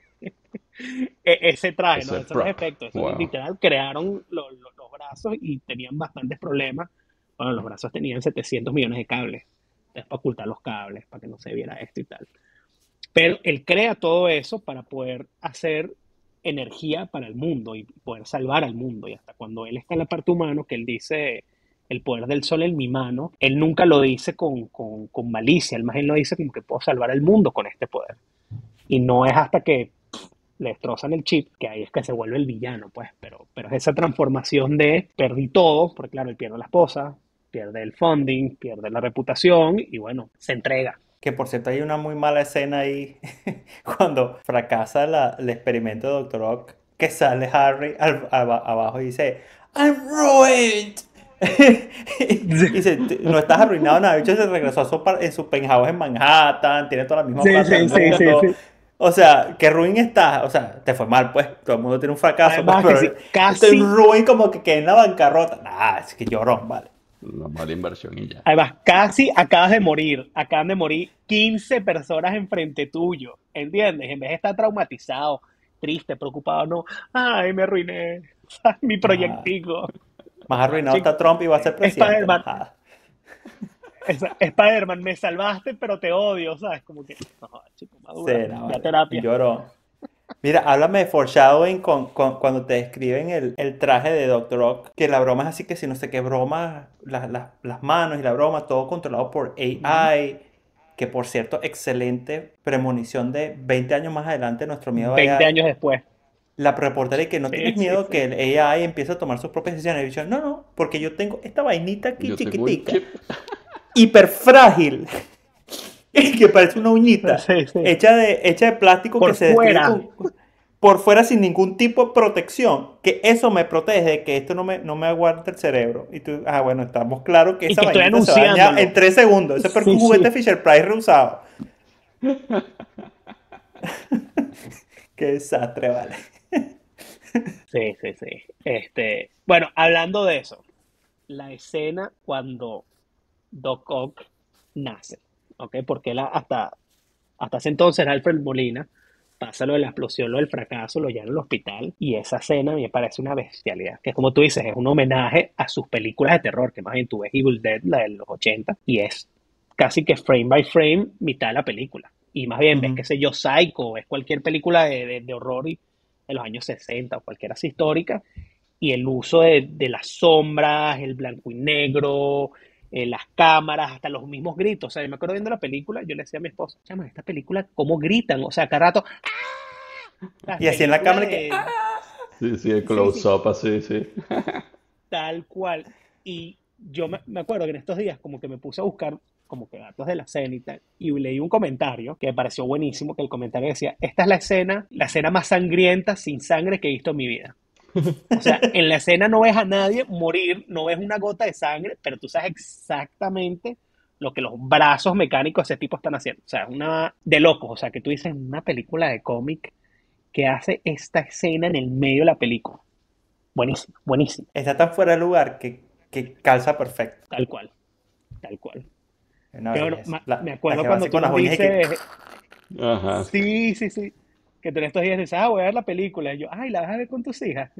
ese traje, ¿no? Ese Eso no es prop. efecto, eso es Wow. literal, crearon lo- lo- los brazos y tenían bastantes problemas. Bueno, los brazos tenían setecientos millones de cables, entonces para ocultar los cables, para que no se viera esto y tal. Pero él crea todo eso para poder hacer energía para el mundo y poder salvar al mundo. Y hasta cuando él está en la parte humana, que él dice el poder del sol en mi mano, él nunca lo dice con, con, con malicia, él más bien lo dice como que puedo salvar al mundo con este poder. Y no es hasta que le destrozan el chip, que ahí es que se vuelve el villano, pues, pero, pero es esa transformación de perdí todo, porque claro, él pierde a la esposa, pierde el funding, pierde la reputación y bueno, se entrega. Que por cierto hay una muy mala escena ahí cuando fracasa la- el experimento de Doctor Ock, que sale Harry al- aba- abajo y dice, I'm ruined. Y dice, no estás arruinado nada. El bicho se regresó a su, par- en su penthouse en Manhattan, tiene toda la misma Sí, plata del sí, sí, sí, mundo. sí. O sea, qué ruin estás. O sea, te fue mal, pues. Todo el mundo tiene un fracaso, pues, Además que sí, pero estoy casi, ruin como que quedé en la bancarrota. Nah, es que llorón, vale. Una mala inversión y ya. además, casi acabas de morir. Acaban de morir quince personas enfrente tuyo. ¿Entiendes? En vez de estar traumatizado, triste, preocupado, no. Ay, me arruiné. Mi Ajá. proyectico. Más No, arruinado está chico. Trump y va a ser presidente. No Spider-Man. jodas. Es- Spider-Man, me salvaste, pero te odio, ¿sabes? Como que, no, chico, Sí, madura. no, Ya vale. terapia. Llorón. Mira, háblame de foreshadowing con, con- cuando te describen el, el traje de Doctor Ock, que la broma es así que si no sé qué broma, la- la- las manos y la broma, todo controlado por Ujú. A I, que por cierto, excelente premonición de veinte años más adelante, nuestro miedo a veinte A I. años después. La reportera y que no Sí, tienes sí, miedo sí. que el A I empiece a tomar sus propias decisiones. Y yo, no, no, porque yo tengo esta vainita aquí Yo tengo un chiquitica, chip. hiper frágil, que parece una uñita, Sí, sí. hecha de, hecha de plástico que Por se destruye fuera. con, por fuera sin ningún tipo de protección, que eso me protege de que esto no me, no me aguante el cerebro. Y tú, ah, bueno, estamos claros que Y esa que estoy vainita se va a dañar en anunciándolo. tres segundos. Eso es porque Sí, un juguete sí. Fisher Price reusado. Qué desastre, vale. Sí, sí, sí. Este, bueno, hablando de eso, la escena cuando Doc Ock nace, ¿ok? Porque él hasta, hasta ese entonces era Alfred Molina, pasa lo de la explosión, lo del fracaso, lo llevan al hospital, y esa escena me parece una bestialidad, que es como tú dices, es un homenaje a sus películas de terror, que más bien tú ves Evil Dead, la de los ochenta, y es casi que frame by frame mitad de la película. Y más bien ves, Ujú. qué sé yo, Psycho, ves cualquier película de, de, de horror y- de los años sesenta o cualquiera así histórica, y el uso de, de las sombras, el blanco y negro, eh, las cámaras, hasta los mismos gritos. O sea, yo me acuerdo viendo la película, yo le decía a mi esposo, chama, esta película, ¿cómo gritan? O sea, cada rato, las Y así en la películas cámara que, de... ¡ah! Sí, sí, el Sí, sí, close-up así, sí. tal cual. Y yo me, me acuerdo que en estos días como que me puse a buscar como que datos de la escena y tal, y leí un comentario que me pareció buenísimo, que el comentario decía, esta es la escena, la escena más sangrienta sin sangre que he visto en mi vida. O sea, en la escena no ves a nadie morir, no ves una gota de sangre, pero tú sabes exactamente lo que los brazos mecánicos de ese tipo están haciendo. O sea, una de locos. O sea, que tú dices una película de cómic que hace esta escena en el medio de la película. Buenísimo, buenísimo. está tan fuera de lugar que, que calza perfecto. Tal cual, tal cual. Es una Que bueno, belleza. ma- me La, la acuerdo que va cuando así tú con las nos uñas y que... dices, Ajá. sí, sí, sí, que tú en estos días dices, ah, voy a ver la película. Y yo, ay, ¿la vas a ver con tus hijas?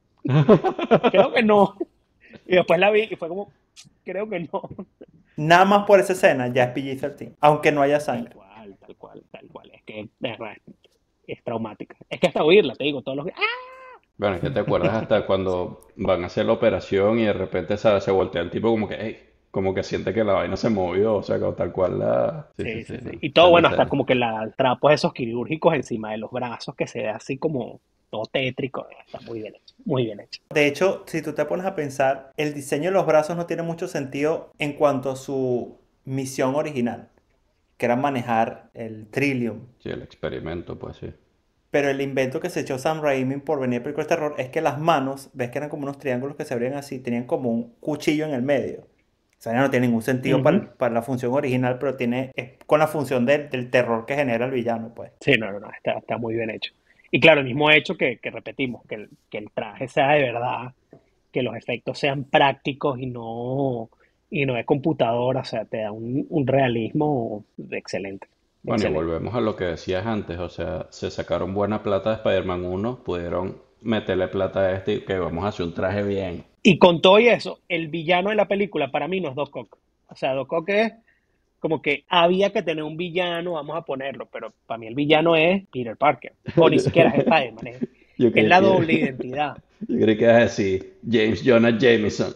Creo que no. Y después la vi y fue como, creo que no. Nada más por esa escena ya es P G trece, aunque no haya Tal sangre. cual, tal cual, tal cual. Es que, de verdad, es traumática. Es que hasta oírla, te digo, todos los... ¡Ah! Bueno, es que te acuerdas hasta cuando van a hacer la operación y de repente se, se voltea el tipo como que, hey, como que siente que la vaina se movió, o sea, como tal cual la... Sí, sí, Sí, sí, sí, sí. no. Y todo, Excelente bueno, hasta serie. como que la trapos esos quirúrgicos encima de los brazos, que se ve así como todo tétrico. Está muy bien hecho, muy bien hecho. De hecho, si tú te pones a pensar, el diseño de los brazos no tiene mucho sentido en cuanto a su misión original, que era manejar el Trillium. Sí, el experimento, pues sí. Pero el invento que se echó Sam Raimi por venir a películas de terror es que las manos, ves que eran como unos triángulos que se abrían así, tenían como un cuchillo en el medio. O sea, ya no tiene ningún sentido para, el- Ujú. para la función original, pero tiene, es con la función del, del terror que genera el villano, pues. Sí, no, no, no, está, está muy bien hecho. Y claro, el mismo hecho que, que repetimos, que el, que el traje sea de verdad, que los efectos sean prácticos y no, y no de computadora, o sea, te da un, un realismo excelente, Bueno, y excelente. volvemos a lo que decías antes, o sea, se sacaron buena plata de Spider-Man uno, pudieron meterle plata a este y que vamos a hacer un traje bien. Y con todo y eso, el villano de la película para mí no es Doc Ock. O sea, Doc Ock es como que había que tener un villano, vamos a ponerlo, pero para mí el villano es Peter Parker, o ni siquiera es Spider-Man, es, Yo es creí la que, doble identidad. yo creí que ibas a decir James Jonah Jameson.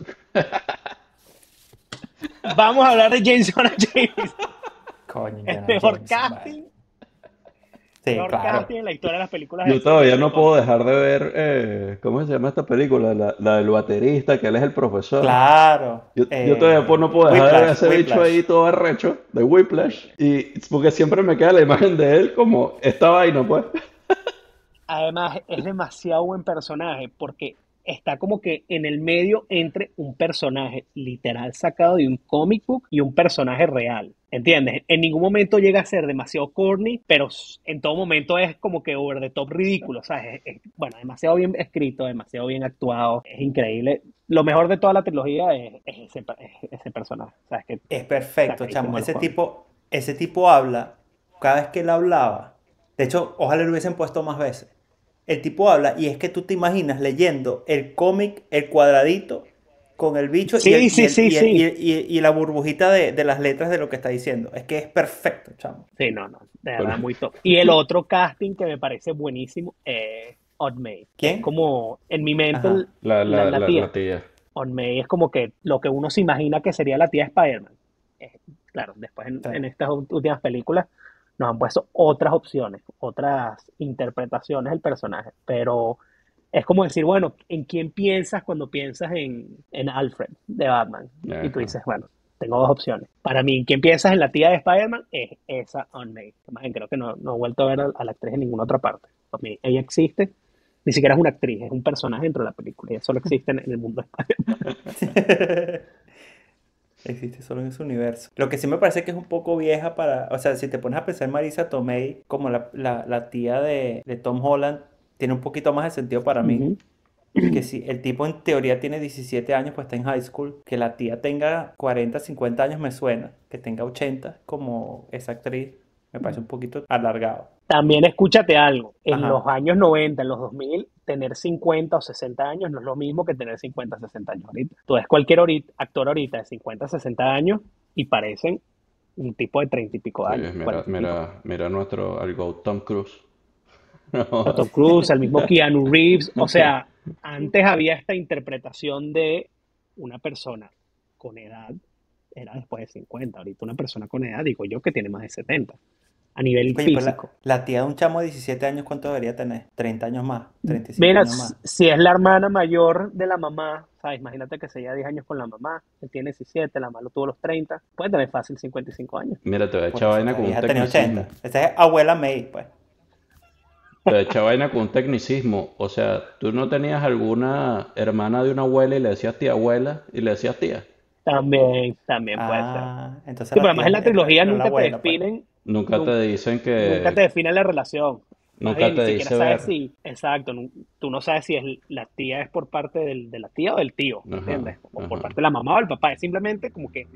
Vamos a hablar de James Jonah James, Coño, el Indiana mejor Jameson, vale. casting, Sí, mejor claro. casting en la historia de las películas Yo de, de, todavía de no puedo cómics. dejar de ver, eh, ¿cómo se llama esta película? La, la del baterista, que él es el profesor. Claro. Yo, yo todavía po- no Eh, puedo dejar de ver a Whiplash, ese bicho Whiplash. ahí todo arrecho, de Whiplash. Y porque siempre me queda la imagen de él como esta vaina, pues. Además, es demasiado buen personaje porque está como que en el medio entre un personaje literal sacado de un comic book y un personaje real. ¿Entiendes? En ningún momento llega a ser demasiado corny, pero en todo momento es como que over the top ridículo, ¿sabes? Es, es, bueno, demasiado bien escrito, demasiado bien actuado, es increíble. Lo mejor de toda la trilogía es, es, ese, es ese personaje, ¿sabes? Que Es perfecto, sacadísimo chamo. de los Ese cómics. tipo, ese tipo habla, cada vez que él hablaba, de hecho, ojalá lo hubiesen puesto más veces. El tipo habla y es que tú te imaginas leyendo el cómic, el cuadradito, con el bicho y, Sí, el, y, sí, el, sí, y, el- y, sí. el- y- y la burbujita de, de las letras de lo que está diciendo. Es que es perfecto, chamo. Sí, no, no, de Bueno, verdad muy top. Y el otro casting que me parece buenísimo es Aunt May. Es ¿Quién? como, en mi mente, Ajá. la, la, la, la la, la tía. tía. Aunt May es como que lo que uno se imagina que sería la tía de Spider-Man. Eh, claro, después en, Sí. en estas últimas películas nos han puesto otras opciones, otras interpretaciones del personaje, pero es como decir, bueno, ¿en quién piensas cuando piensas en, en Alfred de Batman? Y tú Ajá. dices, bueno, tengo dos opciones. Para mí, ¿quién piensas en la tía de Spider-Man? Es esa Aunt May. Además, creo que no, no he vuelto a ver a, a la actriz en ninguna otra parte. Para mí, ella existe, ni siquiera es una actriz, es un personaje dentro de la película. Ella solo existe en, en el mundo de Spider-Man. Existe solo en ese universo. Lo que sí me parece que es un poco vieja para... O sea, si te pones a pensar Marisa Tomei como la, la, la tía de, de Tom Holland, tiene un poquito más de sentido para mí. Ujú. Que si el tipo en teoría tiene diecisiete años, pues está en high school. Que la tía tenga cuarenta cincuenta años me suena. Que tenga ochenta como esa actriz, me parece un poquito alargado. También escúchate algo, en los Ajá. años noventa, en los dos mil, tener cincuenta o sesenta años no es lo mismo que tener cincuenta o sesenta años ahorita. Tú ves cualquier ahorita- actor ahorita de cincuenta o sesenta años y parecen un tipo de treinta y pico Sí, años, mira, cuarenta y pico. mira, mira nuestro, al GOAT Tom Cruise. A No, Tom Cruise, al mismo Keanu Reeves, o sea, antes había esta interpretación de una persona con edad, era después de cincuenta, ahorita una persona con edad, digo yo que tiene más de setenta, a nivel Oye, pues la, físico. la tía de un chamo de diecisiete años, ¿cuánto debería tener? Treinta años más, treinta y cinco Mira, años s- más. si es la hermana mayor de la mamá, ¿sabes? Imagínate que se lleva diez años con la mamá, él tiene diecisiete, la mamá lo tuvo a los treinta, puede tener fácil cincuenta y cinco años. mira, te voy a Por echar eso vaina esta con un vieja tenía tecnicismo. ochenta. Esa es abuela May, pues. Te voy a echar vaina con un tecnicismo. O sea, tú no tenías alguna hermana de una abuela y le decías tía abuela y le decías tía. También, también puede ser. Ah, entonces Sí, pero la además en tía la era, trilogía era la nunca te abuela, pues. definen, Nunca nun- te dicen nunca te que, definen la relación. Más nunca bien, ni te siquiera dice sabes ver. si, exacto, nu- tú no sabes si es la tía es por parte del- de la tía o del tío, Ajá, ¿entiendes? O por ajá. parte de la mamá o el papá. Es simplemente como que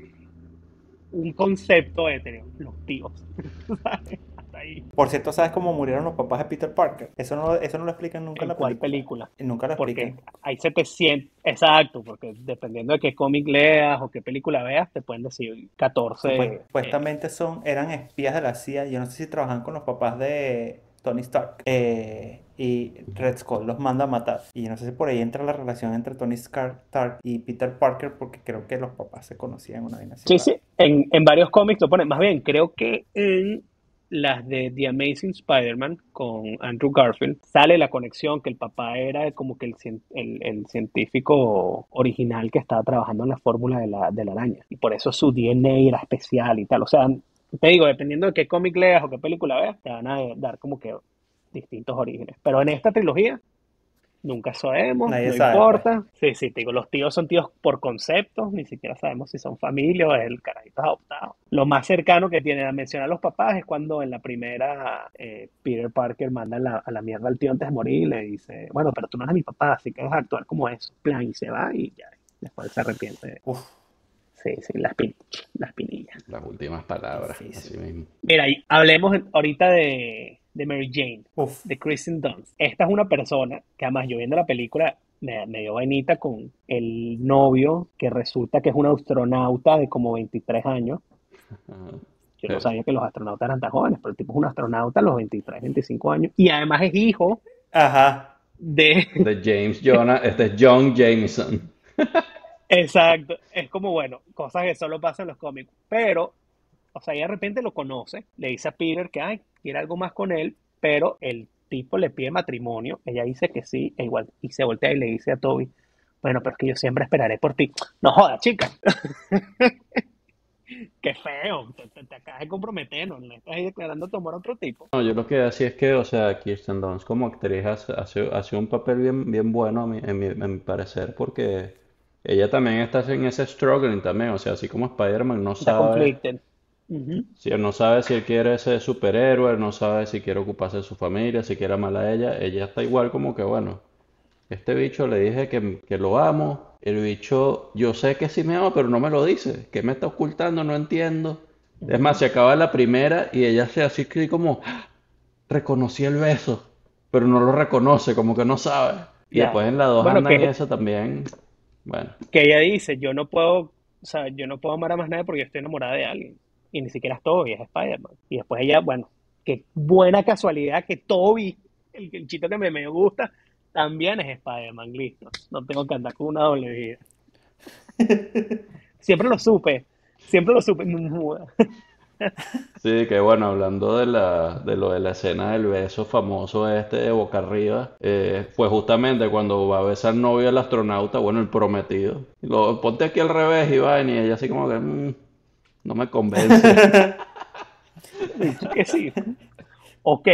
un concepto de tener los tíos. ¿Sabes? Hasta ahí. Por cierto, ¿sabes cómo murieron los papás de Peter Parker? Eso no, eso no lo explican nunca en ¿En la cuál película. película? Nunca lo Porque explican. hay setecientos, exacto, porque dependiendo de qué cómic leas o qué película veas, te pueden decir Supuest- catorce. eh, Supuestamente son, eran espías de la C I A. Yo no sé si trabajan con los papás de Tony Stark. Eh, y Red Skull los manda a matar. Y yo no sé si por ahí entra la relación entre Tony Stark y Peter Parker, porque creo que los papás se conocían una vaina así Sí, rara. sí, en, en varios cómics lo ponen. Más bien, creo que en las de The Amazing Spider-Man con Andrew Garfield sale la conexión que el papá era como que el, cien- el, el científico original que estaba trabajando en la fórmula de la, de la araña. Y por eso su D N A era especial y tal. O sea, te digo, dependiendo de qué cómic leas o qué película veas, te van a dar como que distintos orígenes. Pero en esta trilogía nunca sabemos, Nadie no sabe, pues. importa. Sí, sí, te digo, los tíos son tíos por concepto, ni siquiera sabemos si son familia o es el carajito adoptado. Lo más cercano que tienen a mencionar a los papás es cuando en la primera eh, Peter Parker manda a la, a la mierda al tío antes de morir y le dice, bueno, pero tú no eres mi papá, así que vas a actuar como eso. Plan, y se va y ya, después se arrepiente. Uf, Sí, sí, las, pin las pinillas. Las últimas palabras, difícil. así mismo. Mira, y hablemos ahorita de, de Mary Jane, Uf. de Kristen Dunst. Esta es una persona que además yo viendo la película me, me dio vainita con el novio que resulta que es un astronauta de como veintitrés años. Ajá. Yo no Eh, sabía que los astronautas eran tan jóvenes, pero el tipo es un astronauta a los veintitrés, veinticinco años. Y además es hijo Ajá. de... De James Jonah, este es John Jameson. Exacto. Es como, bueno, cosas que solo pasan en los cómics. Pero, o sea, ella de repente lo conoce, le dice a Peter que ay, quiere algo más con él, pero el tipo le pide matrimonio, ella dice que sí, e igual, y se voltea y le dice a Toby, bueno, pero es que yo siempre esperaré por ti. No jodas, chica. Qué feo, te, te, te acabas de comprometer, no le estás ahí declarando tu amor a otro tipo. No, yo lo que decía es que, o sea, Kirsten Dunst como actriz hace, hace, hace un papel bien, bien bueno a mi- en mi, en mi parecer, porque ella también está en ese struggling también, o sea, así como Spider-Man no Está sabe, conflicted. Ujú. si él no sabe si él quiere ser superhéroe, él no sabe si quiere ocuparse de su familia, si quiere amar a ella, ella está igual como que, bueno, este bicho le dije que, que lo amo, el bicho, yo sé que sí me ama, pero no me lo dice, ¿qué me está ocultando? No entiendo. Es más, Ujú. se acaba la primera y ella se así que como reconocí el beso, pero no lo reconoce, como que no sabe. Y después Claro. en la dos Bueno, andan en que, eso también. Bueno, que ella dice, yo no puedo, o sea, yo no puedo amar a más nadie porque yo estoy enamorada de alguien. Y ni siquiera es Toby, es Spider-Man. Y después ella, bueno, qué buena casualidad que Toby, el, el chito que me, me gusta, también es Spider-Man, listo. No tengo que andar con una doble vida. Siempre lo supe, siempre lo supe. sí, que bueno, hablando de la, de lo de la escena del beso famoso este de boca arriba, eh, fue justamente cuando va a besar novio al astronauta, bueno, el prometido. Y lo, ponte aquí al revés, Iván, y ella así como que, "Mm, no me convence." Dicho que sí, ok,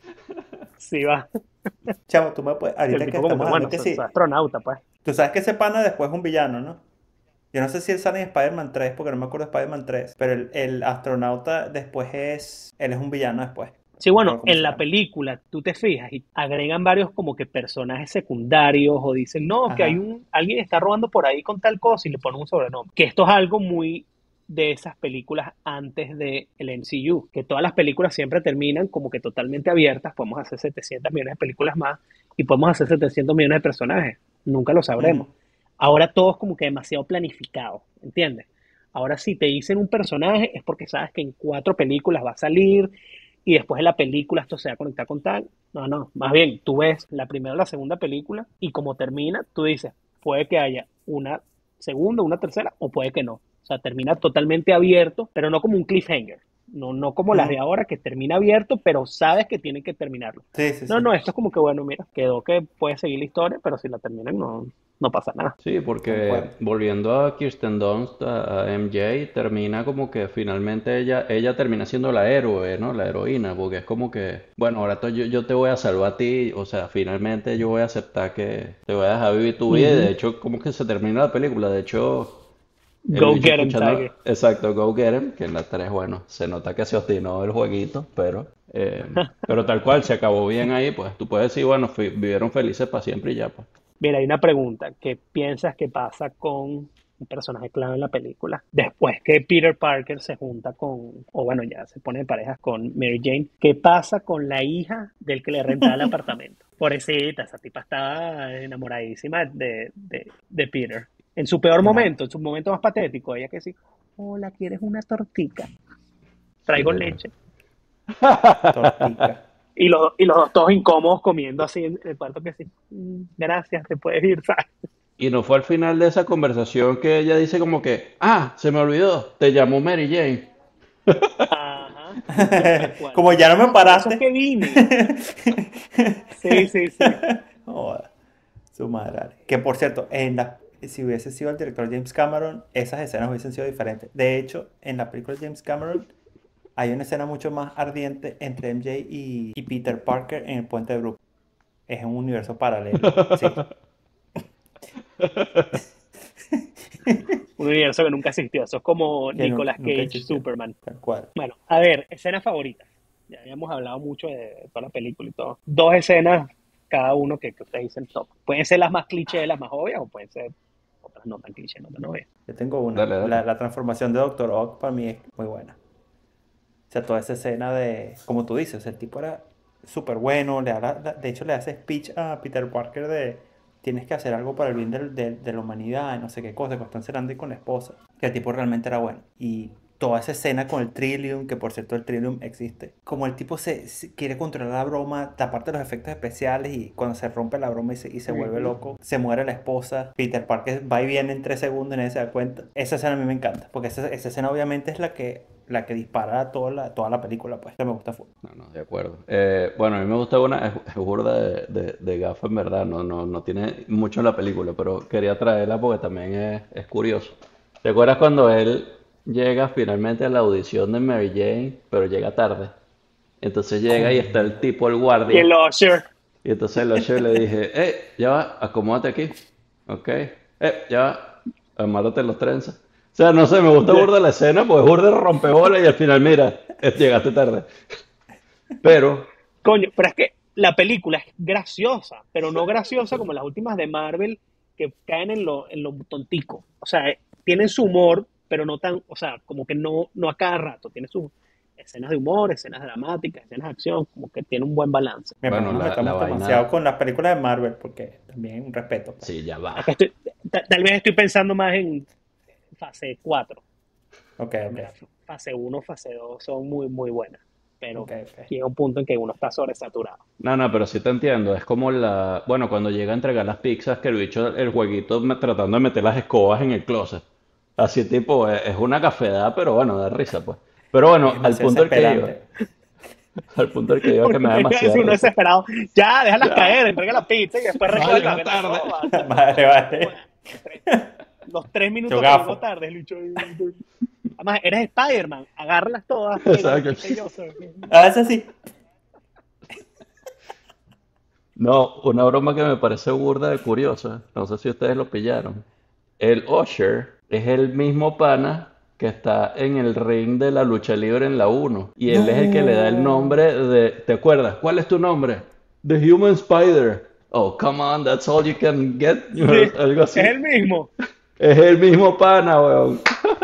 sí va. Chamo, tú me puedes, El ahorita que tipo como que, estamos hablando bueno, que soy, soy sí, astronauta, pues. tú sabes que ese pana después es un villano, ¿no? Yo no sé si él sale en Spider-Man tres porque no me acuerdo de Spider-Man tres, pero el, el astronauta después es, él es un villano después. Sí, No me bueno, acuerdo cómo en se la llama. película tú te fijas y agregan varios como que personajes secundarios o dicen, no, que hay Ajá. un, alguien está robando por ahí con tal cosa y le ponen un sobrenombre. Que esto es algo muy de esas películas antes de el M C U, que todas las películas siempre terminan como que totalmente abiertas, podemos hacer setecientos millones de películas más y podemos hacer setecientos millones de personajes, nunca lo Ujú. sabremos. Ahora todo es como que demasiado planificado, ¿entiendes? Ahora si te dicen un personaje es porque sabes que en cuatro películas va a salir y después de la película esto se va a conectar con tal. No, no, más bien tú ves la primera o la segunda película y como termina, tú dices, puede que haya una segunda, una tercera o puede que no. O sea, termina totalmente abierto, pero no como un cliffhanger. No, no como las de Ujú. ahora que termina abierto, pero sabes que tienen que terminarlo. Sí, sí, No, sí. no, esto es como que, bueno, mira, quedó que puede seguir la historia, pero si la terminan no, no pasa nada. Sí, Concuerdo. porque volviendo a Kirsten Dunst, a, a M J, termina como que finalmente ella, ella termina siendo la héroe, ¿no? La heroína, porque es como que, bueno, ahora to- yo, yo te voy a salvar a ti, o sea, finalmente yo voy a aceptar que te voy a dejar vivir tu vida, y de Ujú. hecho, como que se termina la película, de hecho, el Go bicho get him, escuchando, Tiger. exacto, Go Get 'Em, que en la tres bueno, se nota que se obstinó el jueguito, pero, eh, pero tal cual, se acabó bien ahí, pues tú puedes decir, bueno, fi- vivieron felices para siempre y ya, pues. Mira, hay una pregunta. ¿Qué piensas que pasa con un personaje clave en la película? Después que Peter Parker se junta con, o bueno, ya se pone en parejas con Mary Jane, ¿qué pasa con la hija del que le rentaba el apartamento? Pobrecita, esa tipa está enamoradísima de, de, de Peter. En su peor Una momento, en su momento más patético, ella que sí, hola, ¿quieres una tortica? Sí. Traigo leche. tortica. Y los, y los dos todos incómodos comiendo así en el cuarto que sí, "Mm, gracias, te puedes ir, ¿sabes?" Y no fue al final de esa conversación que ella dice como que, ah, se me olvidó, te llamó Mary Jane. Ajá, tal cual. Como ya no me Por eso es paraste. que vine. Sí, sí, sí. Joda, su madre. Que por cierto, en la, si hubiese sido el director James Cameron, esas escenas hubiesen sido diferentes. De hecho, en la película de James Cameron hay una escena mucho más ardiente entre M J y, y Peter Parker en el puente de Brooklyn. Es un universo paralelo. Sí. Un universo que nunca existió. Eso es como Que nu- Nicolas nunca Cage, existió. Superman. Tal cual. Bueno, a ver, escenas favoritas. Ya hemos hablado mucho de toda la película y todo. Dos escenas, cada uno que, que ustedes dicen top. Pueden ser las más clichés, las más obvias, o pueden ser otras no tan clichés, no tan obvias. Yo tengo una. Dale, La, dale. la transformación de Doctor Ock para mí es muy buena. O sea, toda esa escena de, como tú dices, o sea, el tipo era súper bueno, le da la- la- de hecho le hace speech a Peter Parker de tienes que hacer algo para el bien del- del- de la humanidad, no sé qué cosa, cuando están cenando y con la esposa, que el tipo realmente era bueno. Y toda esa escena con el Trillium, que por cierto el Trillium existe, como el tipo se, se quiere controlar la broma, taparte los efectos especiales y cuando se rompe la broma y se, y se vuelve Ujú. loco, se muere la esposa, Peter Parker va y viene en tres segundos y nadie se da cuenta. Esa escena a mí me encanta, porque esa, esa escena obviamente es la que la que dispara toda la, toda la película, pues. Que me gusta full. No, no, de acuerdo. Eh, bueno, a mí me gusta una, es, es burda de, de, de gafa en verdad, no, no, no tiene mucho en la película, pero quería traerla porque también es, es curioso. ¿Te acuerdas cuando él llega finalmente a la audición de Mary Jane, pero llega tarde. Entonces llega y está el tipo, el Y el guardia. Usher. Y entonces el Usher le dije, eh, ya va, acomódate aquí. Ok. Eh, ya va, amárrate los trenzas. O sea, no sé, me gusta burda la escena porque burda rompebola y al final, mira, eh, llegaste tarde. Pero, Coño, pero es que la película es graciosa, pero no graciosa como las últimas de Marvel que caen en lo, en lo tontico. O sea, eh, tienen su humor, pero no tan, o sea, como que no, no a cada rato. Tiene sus escenas de humor, escenas dramáticas, escenas de acción, como que tiene un buen balance. Mira, pero no bueno, nos la, la metamos demasiado vaina, con las películas de Marvel, porque también un respeto, pues. sí, ya va. Acá estoy, ta- tal vez estoy pensando más en fase cuatro. Ok, ok, Mira, fase uno, fase dos son muy, muy buenas, pero ok, ok. llega un punto en que uno está sobresaturado. No, no, pero sí te entiendo. Es como la, bueno, cuando llega a entregar las pizzas, que el bicho, el jueguito me- tratando de meter las escobas en el closet. Así tipo, es, es una cafedad, pero bueno, da risa, pues. Pero Es bueno, al demasiado punto al que iba, desesperante. al punto al que iba que me da demasiada Uno risa. desesperado, ya, déjalas Ya, caer, entrega la pizza y después va a recoge el llegar papel de la tarde. escoba. Vale, Bueno, vale. tres- los tres Yo minutos que llegó gafo. tarde, el bicho. Además, eres Spider-Man, agárralas todas, pégale, Exacto. qué sé yo. ¿sabes? Ah, es así. No, una broma que me parece burda de curiosa, no sé si ustedes lo pillaron. El Usher es el mismo pana que está en el ring de la lucha libre en la uno. Y él es el que le da el No. nombre de... ¿Te acuerdas? ¿Cuál es tu nombre? The Human Spider. Oh, come on, that's all you can get. Sí, Algo es así. el mismo. Es el mismo pana, weón.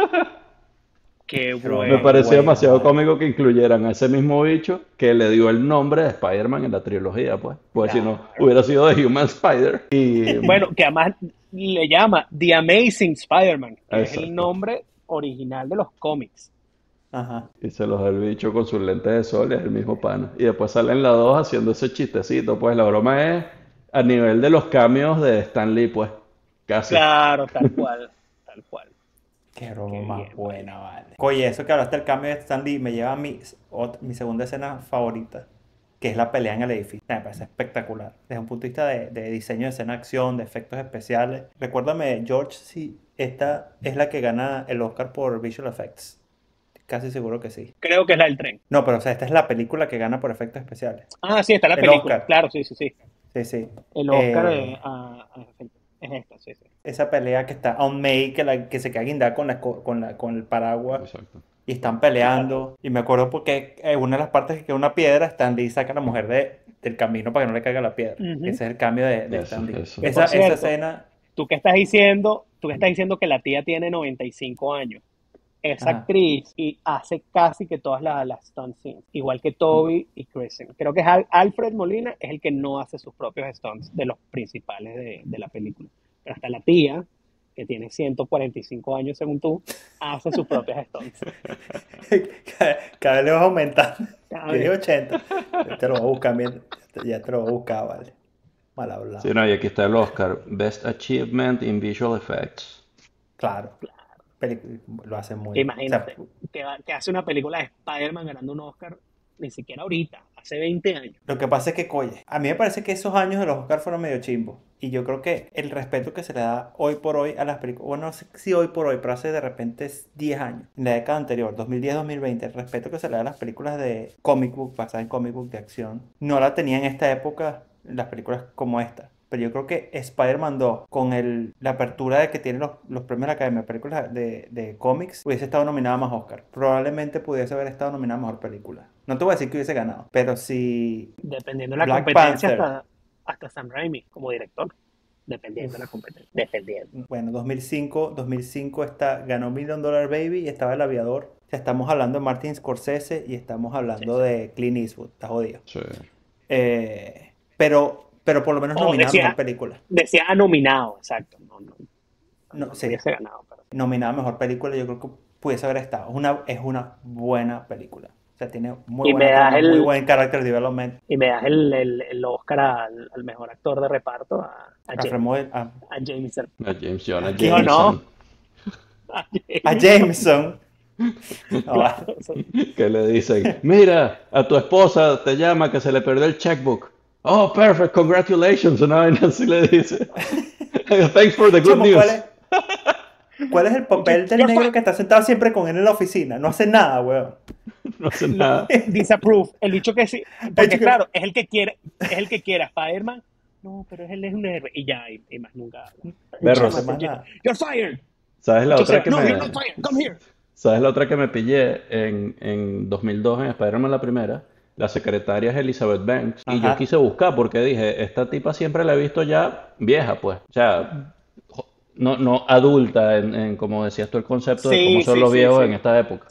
Qué Qué Me broma bueno. pareció buena, demasiado vale. cómico que incluyeran a ese mismo bicho que le dio el nombre de Spider-Man en la trilogía, pues. Pues si no, Claro. hubiera sido The Human Spider. Y... Bueno, que además le llama The Amazing Spider-Man, que es el Exacto. nombre original de los cómics. Ajá. Y se los da el bicho con sus lentes de sol, y es el mismo pana. Y después salen las dos haciendo ese chistecito. Pues la broma es a nivel de los cambios de Stan Lee, pues. Casi. Claro, tal cual, tal cual. Qué broma Qué más bien, vale. buena, vale. Oye, eso que hablaste del cambio de Stan Lee me lleva a mi, ot- mi segunda escena favorita, que es la pelea en el edificio. Me parece espectacular. Desde un punto de vista de, de diseño de escena, acción, de efectos especiales. Recuérdame, George, si esta es la que gana el Oscar por Visual Effects. Casi seguro que sí. Creo que es la del tren. No, pero o sea, esta es la película que gana por efectos especiales. Ah, sí, está la El película. Oscar. Claro, sí, sí, sí. Sí, sí. El Oscar eh, Eh, a- a- es esta, sí, sí. esa pelea que está on May, que, la, que se queda guindada con, la, co- con, la, con el paraguas. Exacto. Y están Claro. peleando. Y me acuerdo porque en una de las partes que queda una piedra, Stan Lee saca a la mujer de, del camino para que no le caiga la piedra. Ujú. Ese es el cambio de, de Eso, Stan Lee. eso. Que Esa, por esa cierto, escena. tú que estás diciendo, tú que estás diciendo que la tía tiene noventa y cinco años. Esa Ajá. actriz y hace casi que todas las, las stunt scenes, igual que Toby y Kristen. Creo que es Al- Alfred Molina es el que no hace sus propios stunts de los principales de, de la película. Pero hasta la tía, que tiene ciento cuarenta y cinco años según tú, hace sus propias stunts. cada, cada vez le vas aumentando. Cada Yo dije vez. ochenta. Ya te lo voy a buscar, mira, ya te- ya te lo voy a buscar, vale. Mal Sí, hablado. no, y aquí está el Oscar. Best Achievement in Visual Effects. Claro. Pelic- Lo hace muy bien. O sea, Imagínate, que, va- que hace una película de Spider-Man ganando un Oscar, ni siquiera ahorita, hace veinte años. lo que pasa es que, oye, a mí me parece que esos años de los Oscars fueron medio chimbos. Y yo creo que el respeto que se le da hoy por hoy a las películas, bueno, no sé si hoy por hoy, pero hace de repente es diez años, en la década anterior, dos mil diez dos mil veinte, el respeto que se le da a las películas de comic book, basadas en comic book de acción, no la tenía en esta época las películas como esta. Pero yo creo que Spider-Man dos, con el, la apertura de que tiene los, los premios de la Academia de Películas de, de cómics, hubiese estado nominada a más Oscar. Probablemente pudiese haber estado nominada a Mejor Película. No te voy a decir que hubiese ganado, pero si Dependiendo de la Black competencia, Panther, hasta, hasta Sam Raimi como director. Dependiendo de la uf, competencia. Dependiendo. bueno, dos mil cinco, dos mil cinco está, ganó Million Dollar Baby y estaba El Aviador. O sea, estamos hablando de Martin Scorsese y estamos Sí, hablando sí. de Clint Eastwood, está jodido. Sí. Eh, pero, pero por lo menos O nominada a Mejor decía, Película. decía nominado, exacto. No, no, No, no, no sí, hubiese ganado. Pero... nominada a Mejor Película, yo creo que pudiese haber estado. Es una, es una buena película. O sea, tiene muy Y me buena das trama, muy el, buen character development. y me das el, el, el Oscar al, al mejor actor de reparto a, a, Alfred James, Model, a, a Jameson. A James Jonah ¿a quién? No, no, Jameson. a A Jameson. Jameson. No, va. Claro, eso- Que le dicen, mira, a tu esposa te llama que se le perdió el checkbook. Oh, perfect, congratulations. Una vaina así le dice. Thanks for the good Chamo, ¿cuál news. es? ¿Cuál es el papel del You're negro fired. que está sentado siempre con él en la oficina? No hace nada, weón. No hace Lo- nada. Disapprove. El bicho que sí. El Porque chico- claro, es el que quiere, es el que quiere a Spider-Man. No, pero él es un héroe. Y ya, y, y más nunca habla. Berro, no hace más nada. You're fired. ¿Sabes la Entonces, otra que no, me... you're not fired. Come here. ¿Sabes la otra que me pillé en, en dos mil dos en Spider-Man la primera? La secretaria es Elizabeth Banks. Y yo Ajá. quise buscar porque dije, esta tipa siempre la he visto ya vieja, pues. O sea, jo- no, no adulta, en, en, como decías tú, el concepto de cómo Sí, son sí, los sí, viejos en sí. esta época.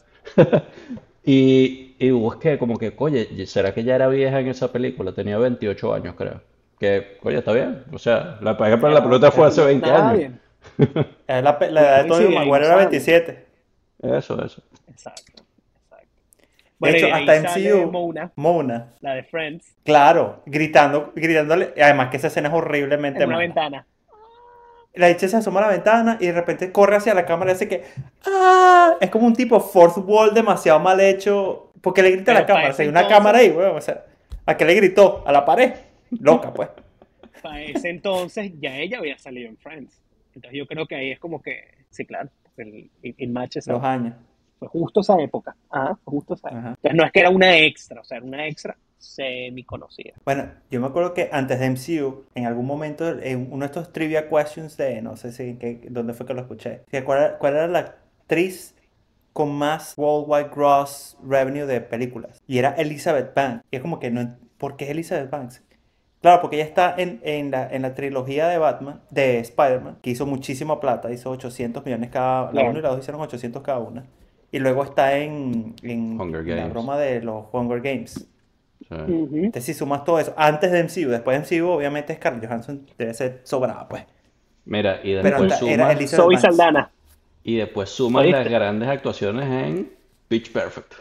Y, y busqué como que, oye, ¿será que ya era vieja en esa película? Tenía veintiocho años, creo. Que, oye, está bien. O sea, la pagué para la Era, pelota fue era hace veinte nada años. bien. Es la, pe- la edad Bueno, de y Tobey sí, ahí Maguire no era saben. veintisiete. Eso, eso. Exacto, exacto. De Bueno, y hecho, de ahí hasta sale M C U, Mona, Mona, la de Friends, claro, gritando, gritándole. Además que esa escena es horriblemente en una mala. ventana. La dicha se asoma a la ventana y de repente corre hacia la cámara y hace que ¡ah! Es como un tipo fourth wall demasiado mal hecho. Porque le grita a la Pero para cámara. O ese sea, hay una entonces, cámara ahí, weón. O sea, ¿a qué le gritó? A la pared. Loca, pues. para ese entonces ya ella había salido en Friends. Entonces yo creo que ahí es como que, sí, claro, el, el, el match esa- Los años. fue justo esa época. Ajá, fue justo esa época. Ajá. Entonces no es que era una extra, o sea, era una extra semi conocida. Bueno, yo me acuerdo que antes de M C U, en algún momento, en uno de estos trivia questions de, no sé si, en qué, dónde fue que lo escuché, que ¿cuál, cuál era la actriz con más worldwide gross revenue de películas? Y era Elizabeth Banks. Y es como que no, ¿por qué Elizabeth Banks? Claro, porque ella está en, en la, en la trilogía de Batman, de Spider-Man, que hizo muchísima plata, hizo ochocientos millones cada, la uno Claro. y la dos hicieron ochocientos cada una. Y luego está en, en Hunger la Games. broma de los Hunger Games. Sí. Ujú. Entonces, si sumas todo eso, antes de M C U, después de M C U, obviamente Scarlett Johansson debe ser sobrada, pues. Mira, y Pero después hasta era sumas, Elizabeth Zoe Banks. Saldana, y después sumas las ¿oíste? grandes actuaciones en Pitch Perfect.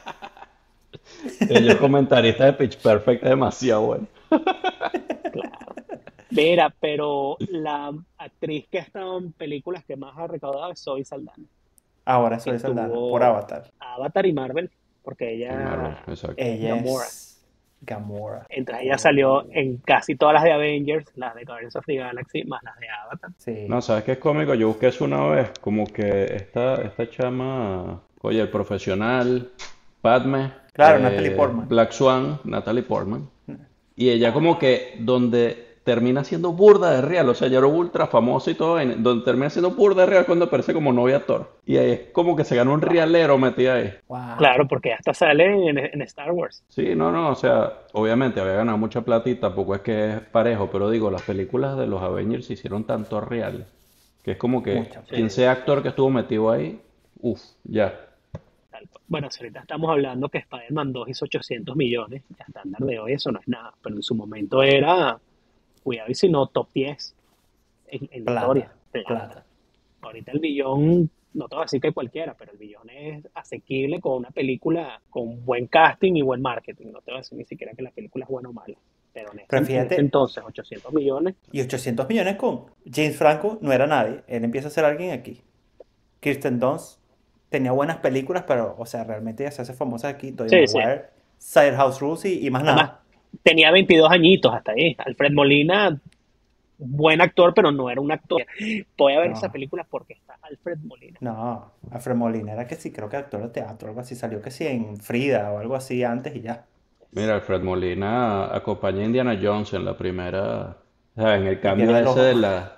Ellos comentaristas de Pitch Perfect es demasiado bueno. Claro. Mira, pero la actriz que ha estado en películas que más ha recaudado es Zoe Saldana, Ahora que soy Saldana, por estuvo Avatar. Avatar y Marvel, porque Y Marvel, ella, exacto. Ella Gamora. es Gamora. Entonces ella salió en casi todas las de Avengers, las de Guardians of the Galaxy, más las de Avatar. Sí. No, ¿sabes qué es cómico? Yo busqué eso una vez, como que esta, esta chama, oye, el profesional, Padme, Claro, eh, Natalie Portman. Black Swan, Natalie Portman, y ella como que donde termina siendo burda de real, o sea, ya era ultra famosa y todo, en- donde termina siendo burda de real cuando aparece como novia actor. Y ahí es como que se ganó un realero metida ahí. Wow. Claro, porque hasta sale en, en Star Wars. Sí, no, no, o sea, obviamente había ganado mucha plata y tampoco es que es parejo, pero digo, las películas de los Avengers se hicieron tanto real, que es como que Mucha quien Sí. sea actor que estuvo metido ahí, uff, ya. Tal cual. Bueno, si ahorita estamos hablando que Spider-Man dos hizo ochocientos millones, a estándar de hoy eso no es nada, pero en su momento era, cuidado y si no, top diez en, en la historia. Plata. Plata. Plata. Ahorita el billón, no te voy a decir que cualquiera, pero el billón es asequible con una película con buen casting y buen marketing. No te voy a decir ni siquiera que la película es buena o mala. Pero en ese, Pero en ese fíjate, entonces, ochocientos millones, y ochocientos millones con James Franco no era nadie. Él empieza a ser alguien aquí. Kirsten Dunst tenía buenas películas, pero, o sea, realmente ya se hace famosa aquí. Tobey sí, sí. Maguire, Side House Rules y, y más Además, nada. tenía veintidós añitos hasta ahí. Alfred Molina, buen actor, pero no era un actor. Voy a ver esa No, película porque está Alfred Molina. no. Alfred Molina era que sí, creo que actor de teatro, algo así. Salió que sí en Frida o algo así antes y ya. Mira, Alfred Molina acompaña a Indiana Jones en la primera, o sea, en el Y cambio pierde el ese de ojo. la...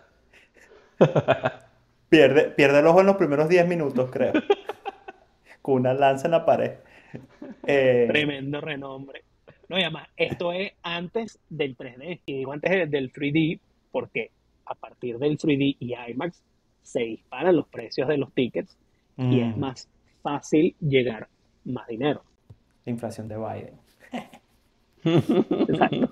Pierde, pierde el ojo en los primeros diez minutos, creo. Con una lanza en la pared. Eh, Tremendo renombre. No, y además, esto es antes del tres D. Y digo antes de- del tres D porque a partir del tres D y IMAX se disparan los precios de los tickets y es mm, más fácil llegar más dinero. la inflación de Biden. Exacto.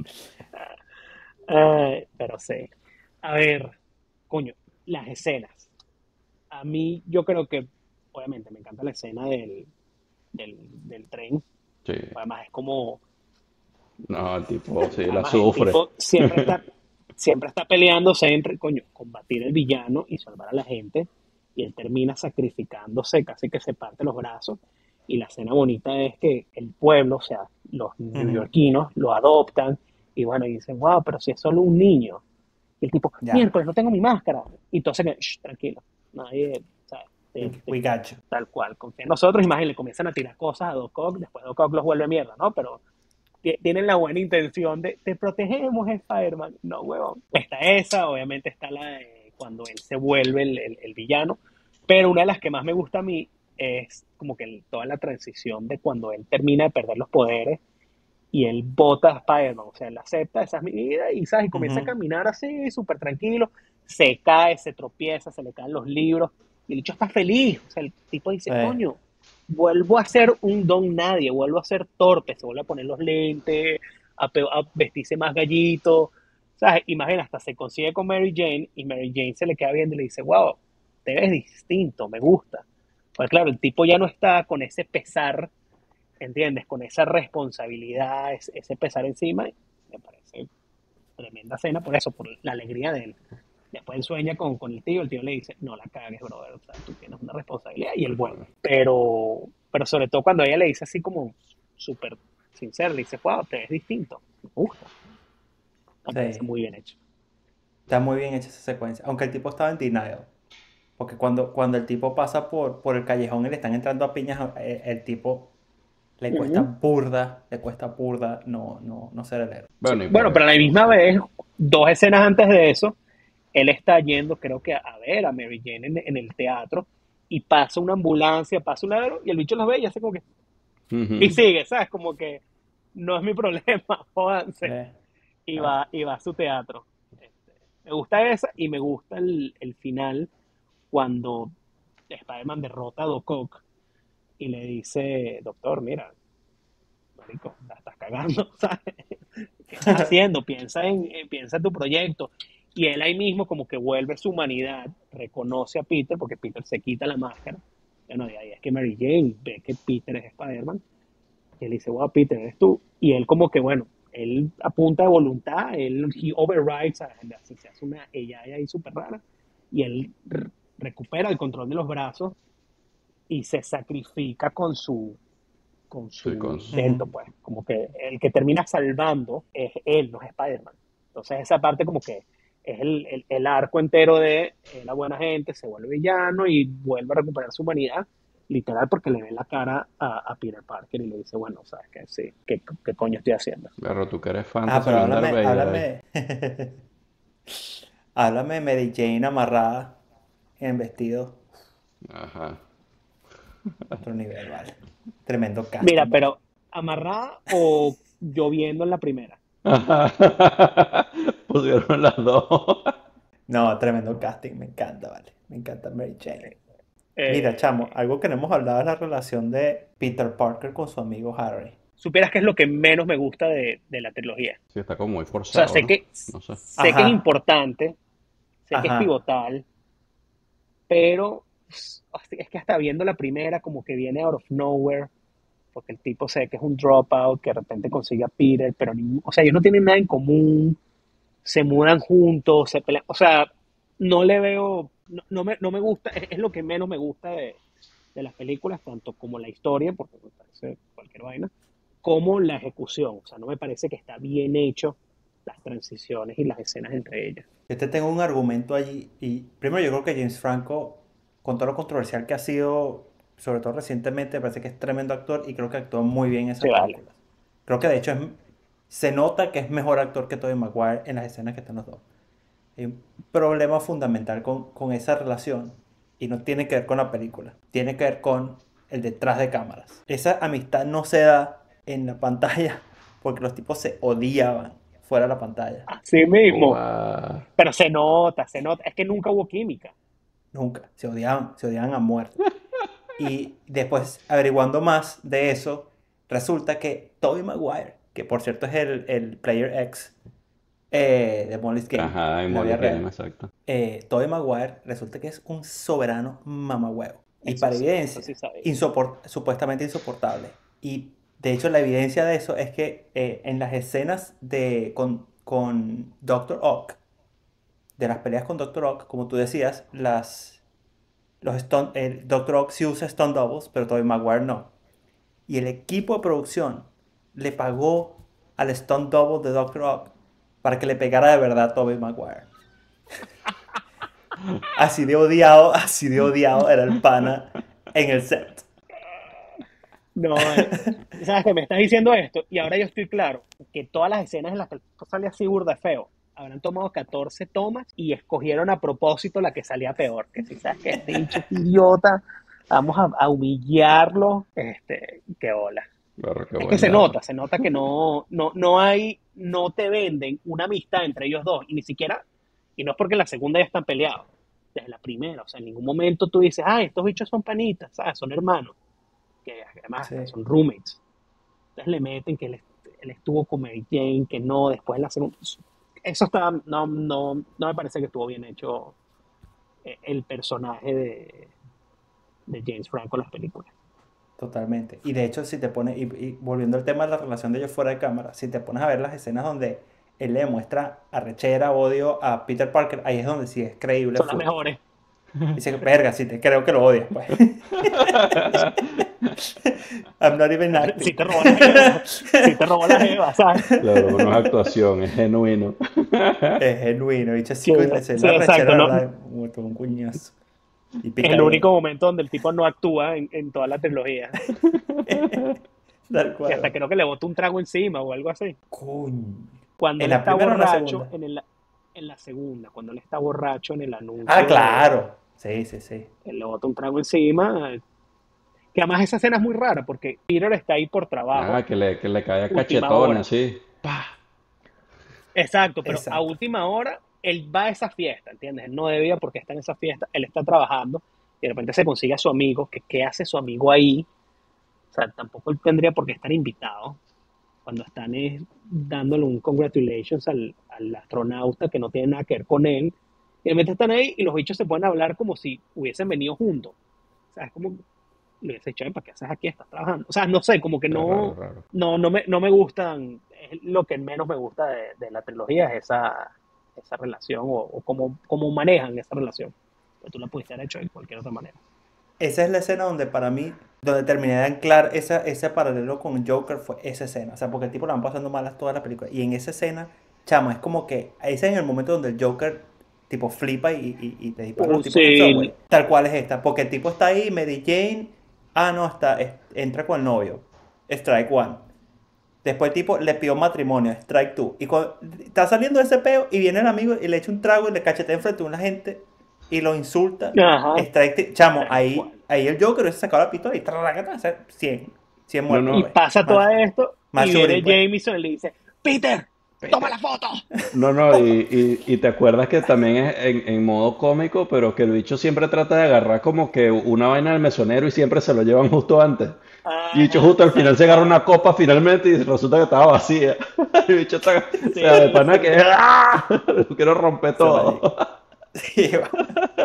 Ay, pero sí. A ver, coño, las escenas. A mí, yo creo que, obviamente, me encanta la escena del, del, del tren. Sí, Además, es como, no, el tipo sí la además, el sufre. tipo siempre está, siempre está peleándose entre, coño, combatir el villano y salvar a la gente. Y él termina sacrificándose, casi que se parte los brazos. Y la escena bonita es que el pueblo, o sea, los Ujú. neoyorquinos, lo adoptan. Y bueno, y dicen, wow, pero si es solo un niño. Y el tipo, Ya. miércoles, no tengo mi máscara. Y entonces, shh, tranquilo. nadie, o sea, te- We, te- we got you. tal cual, confía en nosotros, imagínense, comienzan a tirar cosas a Doc Ock, después Doc Ock los vuelve mierda, ¿no? Pero ti- tienen la buena intención de, te protegemos, Spider-Man. No, huevón. Está esa, obviamente está la de cuando él se vuelve el, el- el villano, pero una de las que más me gusta a mí es como que el- toda la transición de cuando él termina de perder los poderes y él bota a Spider-Man, o sea, él acepta, esa es mi vida, y, ¿sabes? Y comienza a Ujú. caminar así, súper tranquilo, se cae, se tropieza, se le caen los libros, y el bicho está feliz, o sea, el tipo dice, Sí. coño, vuelvo a ser un don nadie, vuelvo a ser torpe, se vuelve a poner los lentes, a, pe- a vestirse más gallito, ¿sabes? Imagina, hasta se consigue con Mary Jane, y Mary Jane se le queda viendo y le dice, wow, te ves distinto, me gusta. Pues claro, el tipo ya no está con ese pesar, ¿entiendes? Con esa responsabilidad, ese, ese pesar encima, me parece tremenda cena por eso, por la alegría de él. Después él sueña con, con el tío, el tío le dice, no la cagues, brother, o sea, tú tienes una responsabilidad y él vuelve. Pero, pero sobre todo cuando ella le dice así como súper sincera, le dice, wow, te ves distinto, me gusta, me parece Sí. muy bien hecho. Está muy bien hecha esa secuencia. Aunque el tipo estaba en denial. Porque cuando, cuando el tipo pasa por, por el callejón y le están entrando a piñas, el, el tipo le cuesta Ujú. burda, le cuesta burda no, no, no ser el héroe. Sí. Bueno, y por Bueno, pero a la eso, misma sí. vez, dos escenas antes de eso, él está yendo, creo que a ver a Mary Jane en, en el teatro y pasa una ambulancia, pasa un ladrón y el bicho los ve y hace como que, y Ujú. sigue, ¿sabes? Como que no es mi problema, jódanse, Eh, y ah, va, y va a su teatro. Este, me gusta esa y me gusta el, el final cuando Spider-Man derrota a Doc Ock y le dice, doctor, mira, marico, la estás cagando, ¿sabes? ¿Qué estás haciendo? Piensa en, eh, piensa en tu proyecto. Y él ahí mismo como que vuelve su humanidad, reconoce a Peter, porque Peter se quita la máscara. Bueno, y ahí es que Mary Jane ve que Peter es Spider-Man. Y él dice, wow, Peter, eres tú. Y él como que, bueno, él a punta de voluntad, él he overrides, se se hace una ella ahí súper rara. Y él r- recupera el control de los brazos y se sacrifica con su, con Sí, su con... intento, ujú. pues, como que el que termina salvando es él, no es Spider-Man. Entonces esa parte como que es el, el, el arco entero de eh, la buena gente, se vuelve villano y vuelve a recuperar su humanidad, literal porque le ve la cara a, a Peter Parker y le dice, bueno, sabes que sí, ¿qué, qué coño estoy haciendo? Pero tú que eres fan, te Ah, pero salió un Darth háblame, Vader ahí. háblame, háblame de Mary Jane amarrada en vestido. Ajá. Otro nivel, vale. Tremendo Mira, casting, vale. pero amarrada o lloviendo en la primera. Ajá. Pusieron las dos. No, tremendo casting, me encanta, vale. Me encanta Mary Jane. Mira, chamo, Eh, algo que no hemos hablado es la relación de Peter Parker con su amigo Harry. supieras que es lo que menos me gusta de, de la trilogía. Sí, está como muy O sea, forzado, sé ¿no? que, No sé. sé que es Ajá, importante, sé que es ajá. pivotal, pero pues, es que hasta viendo la primera, como que viene out of nowhere, porque el tipo sé que es un dropout, que de repente consigue a Peter, pero ni- o sea, ellos no tienen nada en común, se mudan juntos, se pelean, o sea, no le veo, no, no me, no me gusta, es, es lo que menos me gusta de, de las películas, tanto como la historia, porque me parece cualquier vaina, como la ejecución, o sea, no me parece que está bien hecho las transiciones y las escenas entre ellas. Yo te tengo un argumento allí. Y primero, yo creo que James Franco, con todo lo controversial que ha sido, sobre todo recientemente, me parece que es tremendo actor y creo que actúa muy bien en esas Se vale. películas. Creo que de hecho es, se nota que es mejor actor que Tobey Maguire en las escenas que están los dos. Hay un problema fundamental con, con esa relación y no tiene que ver con la película, tiene que ver con el detrás de cámaras. Esa amistad no se da en la pantalla porque los tipos se odiaban fuera de la pantalla. Así mismo. Guau. Pero se nota, se nota. Es que nunca hubo química. Nunca, se odiaban, se odiaban a muerte. Y después, averiguando más de eso, resulta que Tobey Maguire, que por cierto es el, el Player X eh, de Molly's Game Ajá, en en la vida Molly's Game, real, exacto. eh, Tobey Maguire resulta que es un soberano mamahuevo. Y Eso para sí, eso evidencia, sí sabía. insoport- supuestamente insoportable. Y de hecho la evidencia de eso es que eh, en las escenas de, con, con Doctor Ock, de las peleas con Doctor Ock, como tú decías, las, los stunt, el Doctor Ock sí usa stunt doubles, pero Tobey Maguire no. Y el equipo de producción le pagó al stunt double de Doctor Ock para que le pegara de verdad a Tobey Maguire. Así de odiado, así de odiado era el pana en el set. No, eh, sabes que me estás diciendo esto y ahora yo estoy claro que todas las escenas en las que el tipo sale así burda feo, habrán tomado catorce tomas y escogieron a propósito la que salía peor. Que si sabes que este bicho es idiota, vamos a, a humillarlo, este, qué hola. Claro, qué Es que buen se dato. nota, se nota que no, no, no hay, no te venden una amistad entre ellos dos, y ni siquiera, y no es porque en la segunda ya están peleados, desde la primera, o sea, en ningún momento tú dices, ah, estos bichos son panitas, ¿sabes? Son hermanos, que además hasta Sí, son roommates. Entonces le meten que él, él estuvo con Mary Jane, que no, después en la segunda. Eso está, no, no, no me parece que estuvo bien hecho eh, el personaje de, de James Franco en las películas. totalmente. Y de hecho, si te pones, y, y volviendo al tema de la relación de ellos fuera de cámara, si te pones a ver las escenas donde él le demuestra arrechera, odio a Peter Parker, ahí es donde sí es creíble Son las full. mejores. Dice, verga, sí te creo que lo odias, pues. I'm not even Si acting. te robó la jeva, si te robó la jeva, ¿sabes? Claro, no es actuación, es genuino. Es genuino, dicho así Sí, con la escena sí, arrechera, exacto. No, ¿verdad? Muerto un cuñazo. Y es el único picadera. momento donde el tipo no actúa en, en toda la trilogía. Tal Que hasta cual. creo que le botó un trago encima o algo así. Coño. Cuando ¿En él la está primera o en la borracho segunda? en, el, en la segunda, cuando él está borracho en el Ah, anuncio de. claro. Sí, sí, sí. Él le bota un trago encima. Que además esa escena es muy rara porque Peter está ahí por Ah, trabajo, que le, que le cae a última cachetones hora. así. ¡Pah! Exacto, pero a Exacto. última hora él va a esa fiesta, ¿entiendes? Él no debía porque está en esa fiesta, él está trabajando y de repente se consigue a su amigo, que qué hace su amigo ahí. O sea, tampoco él tendría por qué estar invitado cuando están eh, dándole un congratulations al, al astronauta que no tiene nada que ver con él. Y de repente están ahí y los bichos se pueden hablar como si hubiesen venido juntos. O sea, es como le hubiese dicho, "Ey, ¿para qué haces aquí? Estás trabajando". O sea, no sé, como que Está raro, no, raro. no, no me, no me gustan, es lo que menos me gusta de, de la trilogía es esa, esa relación o, o cómo, cómo manejan esa relación. Pero tú la pudiste haber hecho de cualquier otra manera. Esa es la escena donde para mí, donde terminé de anclar esa, ese paralelo con Joker fue esa escena. O sea, porque el tipo la van pasando malas toda la película. Y en esa escena, chama, es como que ese es en el momento donde el Joker tipo flipa y, y, y le dispara a Uh, los tipos en el sí, subway. Tal cual es esta. Porque el tipo está ahí, Mary Jane. Ah, no, está, es- entra con el novio. Strike one. Después el tipo le pidió matrimonio, strike two. Y cuando está saliendo de ese peo y viene el amigo y le echa un trago y le cachetea enfrente de una gente y lo insulta. ajá, Strike, t- chamo, tal ahí, cual. ahí el Joker hubiese sacado la pistola y trarracata, o sea, cien, cien No, muertos, Y pues. no. pasa todo Más, esto más y viene shooting, pues. Jameson y le dice, Peter, toma Vete. la foto. No, no, y, y, y te acuerdas que también es en, en modo cómico, pero que el bicho siempre trata de agarrar como que una vaina del mesonero y siempre se lo llevan justo antes. Y el bicho Ajá, justo al final tal se agarra cual. una copa finalmente y resulta que estaba vacía. El bicho está, o sea, de Sí, pana que sí, ¡ah! Quiero romper Se todo. marico. Sí, va.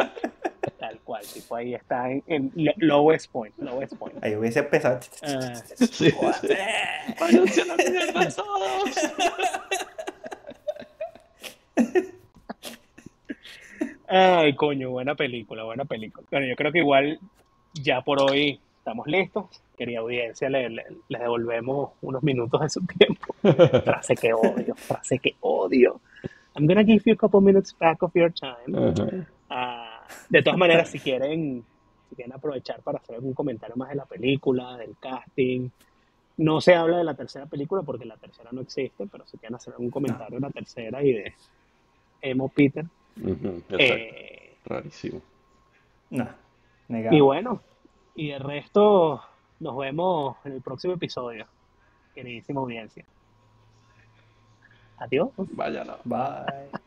tal cual. Tipo ahí está en, en lo- lowest point, lowest point. Ahí hubiese empezado. Ah, Sí, joder. sí. Váyanse a la mierda todos. Ay, coño, buena película, buena película. Bueno, yo creo que igual ya por hoy estamos listos. Querida audiencia, le, le- les devolvemos unos minutos de su tiempo. Frase que odio, frase que odio. I'm gonna give you a couple minutes back of your time. Ajá. Ah, de todas maneras, si quieren, si quieren aprovechar para hacer algún comentario más de la película, del casting, no se habla de la tercera película porque la tercera no existe, pero si quieren hacer algún No, comentario de la tercera y de Emo Peter. Ujú, exacto. eh, Rarísimo. no, y negado. bueno, y de resto, nos vemos en el próximo episodio, queridísima audiencia. Adiós. Váyanlo. Bye.